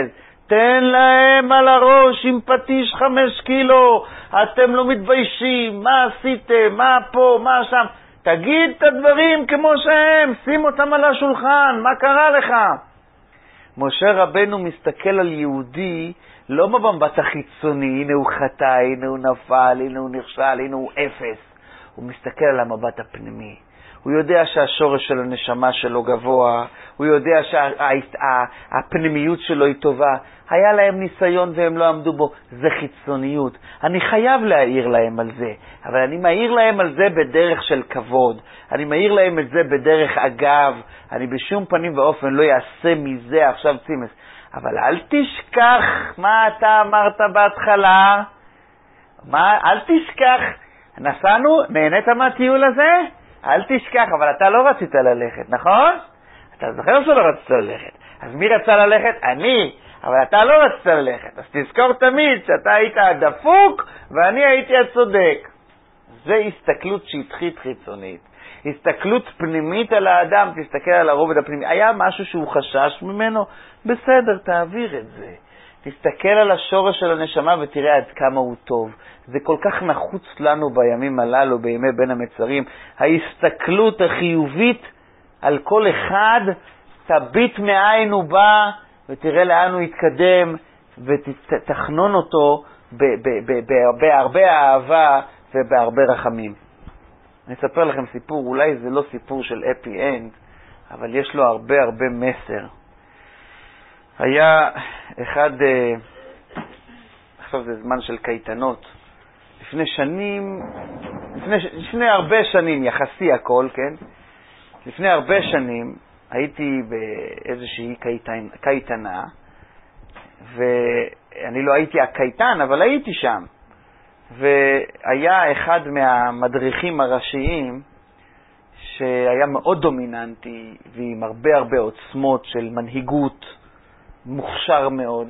תן להם על הראש עם פטיש חמש קילו, אתם לא מתביישים, מה עשיתם, מה פה, מה שם, תגיד את הדברים כמו שהם, שים אותם על השולחן, מה קרה לך? משה רבנו מסתכל על יהודי לא במבט החיצוני, הנה הוא חטא, הנה הוא נפל, הנה הוא נכשל, הנה הוא אפס. הוא מסתכל על המבט הפנימי. הוא יודע שהשורש של הנשמה שלו גבוה, הוא יודע שהפנימיות שלו היא טובה. היה להם ניסיון והם לא עמדו בו, זה חיצוניות. אני חייב להעיר להם על זה, אבל אני מעיר להם על זה בדרך של כבוד. אני מעיר להם את זה בדרך אגב. אני בשום פנים ואופן לא יעשה מזה עכשיו צימס. אבל אל תשכח מה אתה אמרת בהתחלה. מה? אל תשכח. נסענו, נהנית מהטיול הזה? אל תשכח, אבל אתה לא רצית ללכת, נכון? אתה זוכר שלא רצית ללכת. אז מי רצה ללכת? אני. אבל אתה לא רצית ללכת. אז תזכור תמיד שאתה היית הדפוק ואני הייתי הצודק. זה הסתכלות שטחית חיצונית. הסתכלות פנימית על האדם, תסתכל על הרובד הפנימי. היה משהו שהוא חשש ממנו? בסדר, תעביר את זה. תסתכל על השורש של הנשמה ותראה עד כמה הוא טוב. זה כל כך נחוץ לנו בימים הללו, בימי בין המצרים. ההסתכלות החיובית על כל אחד, תביט מאין הוא בא, ותראה לאן הוא יתקדם, ותתכנון אותו בהרבה אהבה ובהרבה רחמים. אני אספר לכם סיפור, אולי זה לא סיפור של אפי אנד, אבל יש לו הרבה הרבה מסר. היה אחד, עכשיו זה זמן של קייטנות, לפני שנים, לפני, לפני הרבה שנים, יחסי הכל, כן? לפני הרבה שנים הייתי באיזושהי קייטנ, קייטנה, ואני לא הייתי הקייטן, אבל הייתי שם. והיה אחד מהמדריכים הראשיים שהיה מאוד דומיננטי ועם הרבה הרבה עוצמות של מנהיגות, מוכשר מאוד,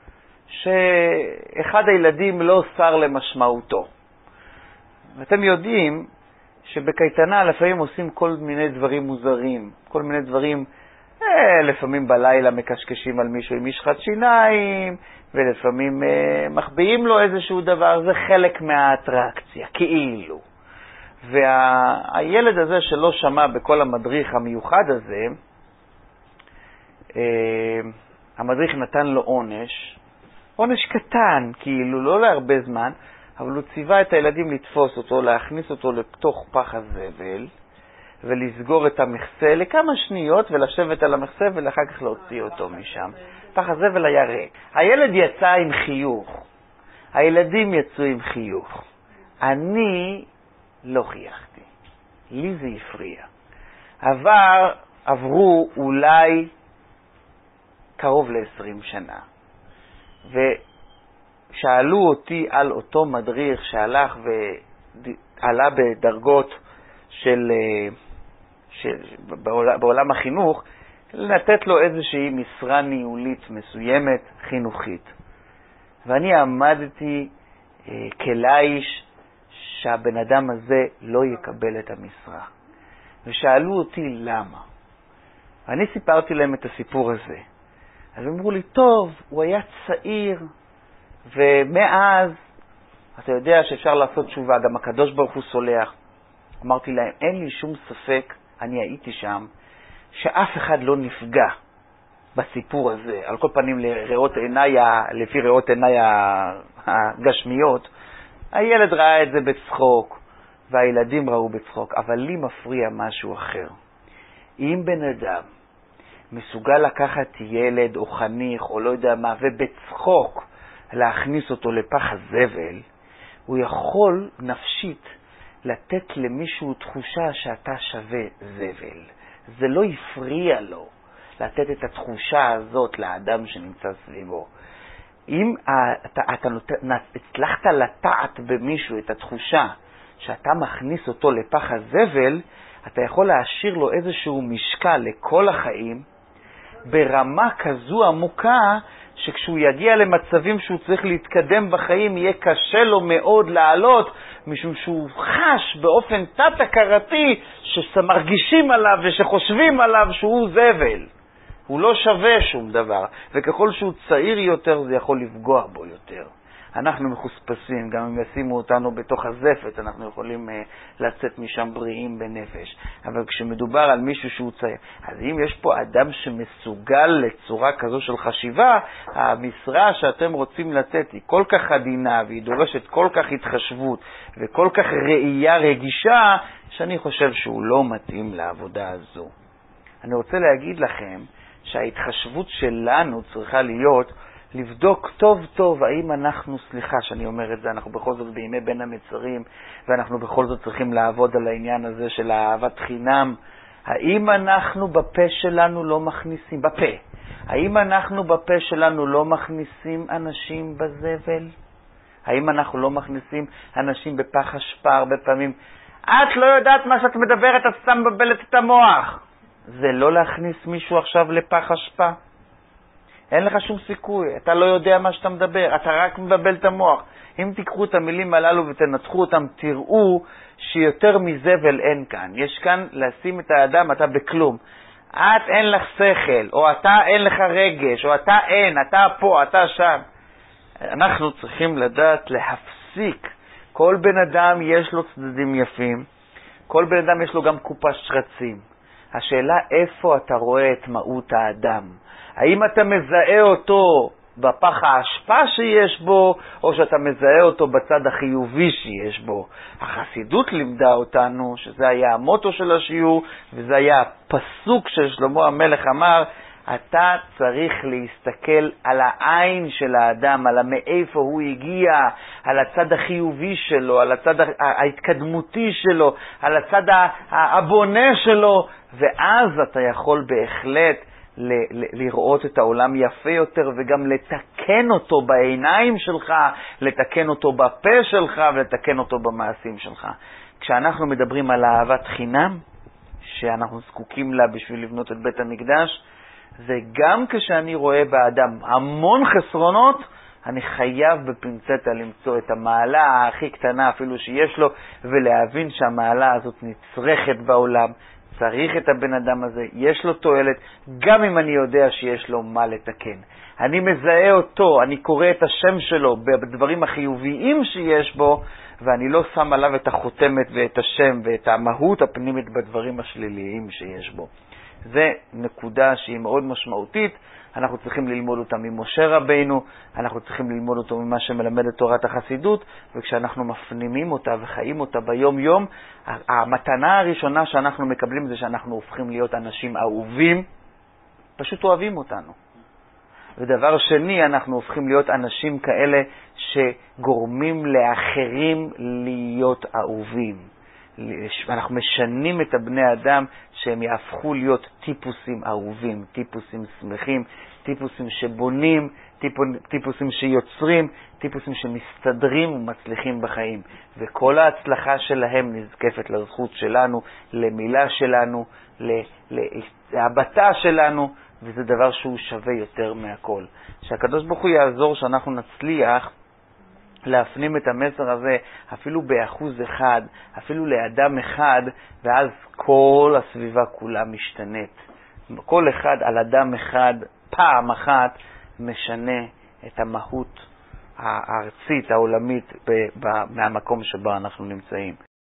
שאחד הילדים לא שר למשמעותו. ואתם יודעים שבקייטנה לפעמים עושים כל מיני דברים מוזרים, כל מיני דברים, אה, לפעמים בלילה מקשקשים על מישהו עם משחת שיניים, ולפעמים אה, מחביאים לו איזשהו דבר, זה חלק מהאטרקציה, כאילו. והילד הזה שלא שמע בכל המדריך המיוחד הזה, אה, המדריך נתן לו עונש, עונש קטן, כאילו, לא להרבה זמן, אבל הוא ציווה את הילדים לתפוס אותו, להכניס אותו לתוך פח הזבל, ולסגור את המחסה לכמה שניות, ולשבת על המחסה, ולאחר כך להוציא אותו משם. פח הזבל היה ריק. הילד יצא עם חיוך. הילדים יצאו עם חיוך. אני לא חייכתי. לי זה הפריע. עבר, עברו אולי קרוב ל-עשרים שנה. ושאלו אותי על אותו מדריך שהלך ועלה בדרגות של, של בעולם, בעולם החינוך, לתת לו איזושהי משרה ניהולית מסוימת, חינוכית. ואני עמדתי אה, כלאיש שהבן אדם הזה לא יקבל את המשרה. ושאלו אותי למה. ואני סיפרתי להם את הסיפור הזה. אז אמרו לי, טוב, הוא היה צעיר, ומאז, אתה יודע שאפשר לעשות תשובה, גם הקדוש ברוך הוא סולח. אמרתי להם, אין לי שום ספק, אני הייתי שם, שאף אחד לא נפגע בסיפור הזה. על כל פנים, לראות עיניי, לפי ראות עיניי הגשמיות, הילד ראה את זה בצחוק, והילדים ראו בצחוק, אבל לי מפריע משהו אחר. אם בן אדם מסוגל לקחת ילד או חניך או לא יודע מה, ובצחוק להכניס אותו לפח הזבל, הוא יכול נפשית לתת למישהו תחושה שאתה שווה זבל. זה לא יפריע לו לתת את התחושה הזאת לאדם שנמצא סביבו. אם אתה, אתה נות... הצלחת לטעת במישהו את התחושה שאתה מכניס אותו לפח הזבל, אתה יכול להשאיר לו איזשהו משקל לכל החיים, ברמה כזו עמוקה, שכשהוא יגיע למצבים שהוא צריך להתקדם בחיים, יהיה קשה לו מאוד לעלות, משום שהוא חש באופן תת-הכרתי, שמרגישים עליו ושחושבים עליו שהוא זבל. הוא לא שווה שום דבר, וככל שהוא צעיר יותר זה יכול לפגוע בו יותר. אנחנו מחוספסים, גם אם ישימו אותנו בתוך הזפת, אנחנו יכולים uh, לצאת משם בריאים בנפש. אבל כשמדובר על מישהו שהוא צעיר, אז אם יש פה אדם שמסוגל לצורה כזו של חשיבה, המשרה שאתם רוצים לתת היא כל כך עדינה, והיא דורשת כל כך התחשבות, וכל כך ראייה רגישה, שאני חושב שהוא לא מתאים לעבודה הזו. אני רוצה להגיד לכם שההתחשבות שלנו צריכה להיות לבדוק טוב טוב האם אנחנו, סליחה שאני אומר את זה, אנחנו בכל זאת בימי בין המצרים, ואנחנו בכל זאת צריכים לעבוד על העניין הזה של אהבת חינם. האם אנחנו בפה שלנו לא מכניסים, בפה, האם אנחנו בפה שלנו לא מכניסים אנשים בזבל? האם אנחנו לא מכניסים אנשים בפח אשפה הרבה פעמים? את לא יודעת מה שאת מדברת, את סתם מבלת את המוח. זה לא להכניס מישהו עכשיו לפח אשפה? אין לך שום סיכוי, אתה לא יודע מה שאתה מדבר, אתה רק מבבל את המוח. אם תיקחו את המילים הללו ותנתחו אותם, תראו שיותר מזבל אין כאן. יש כאן לשים את האדם, אתה בכלום. את אין לך שכל, או אתה אין לך רגש, או אתה אין, אתה פה, אתה שם. אנחנו צריכים לדעת להפסיק. כל בן אדם יש לו צדדים יפים, כל בן אדם יש לו גם קופה שרצים. השאלה איפה אתה רואה את מהות האדם. האם אתה מזהה אותו בפח האשפה שיש בו, או שאתה מזהה אותו בצד החיובי שיש בו? החסידות לימדה אותנו, שזה היה המוטו של השיעור, וזה היה הפסוק של שלמה המלך אמר, אתה צריך להסתכל על העין של האדם, על מאיפה הוא הגיע, על הצד החיובי שלו, על הצד ההתקדמותי שלו, על הצד הבונה שלו, ואז אתה יכול בהחלט ל- ל- לראות את העולם יפה יותר, וגם לתקן אותו בעיניים שלך, לתקן אותו בפה שלך, ולתקן אותו במעשים שלך. כשאנחנו מדברים על אהבת חינם, שאנחנו זקוקים לה בשביל לבנות את בית המקדש, זה גם כשאני רואה באדם המון חסרונות, אני חייב בפינצטה למצוא את המעלה הכי קטנה אפילו שיש לו, ולהבין שהמעלה הזאת נצרכת בעולם. צריך את הבן אדם הזה, יש לו תועלת, גם אם אני יודע שיש לו מה לתקן. אני מזהה אותו, אני קורא את השם שלו בדברים החיוביים שיש בו, ואני לא שם עליו את החותמת ואת השם ואת המהות הפנימית בדברים השליליים שיש בו. זה נקודה שהיא מאוד משמעותית, אנחנו צריכים ללמוד אותה ממשה רבינו, אנחנו צריכים ללמוד אותו ממה שמלמד את תורת החסידות, וכשאנחנו מפנימים אותה וחיים אותה ביום יום, המתנה הראשונה שאנחנו מקבלים זה שאנחנו הופכים להיות אנשים אהובים, פשוט אוהבים אותנו. ודבר שני, אנחנו הופכים להיות אנשים כאלה שגורמים לאחרים להיות אהובים. אנחנו משנים את הבני אדם שהם יהפכו להיות טיפוסים אהובים, טיפוסים שמחים, טיפוסים שבונים, טיפוסים שיוצרים, טיפוסים שמסתדרים ומצליחים בחיים. וכל ההצלחה שלהם נזקפת לזכות שלנו, למילה שלנו, להבטה שלנו, וזה דבר שהוא שווה יותר מהכל. שהקדוש ברוך הוא יעזור שאנחנו נצליח להפנים את המסר הזה אפילו באחוז אחד, אפילו לאדם אחד, ואז כל הסביבה כולה משתנית. כל אחד על אדם אחד, פעם אחת, משנה את המהות הארצית, העולמית, מהמקום שבו אנחנו נמצאים.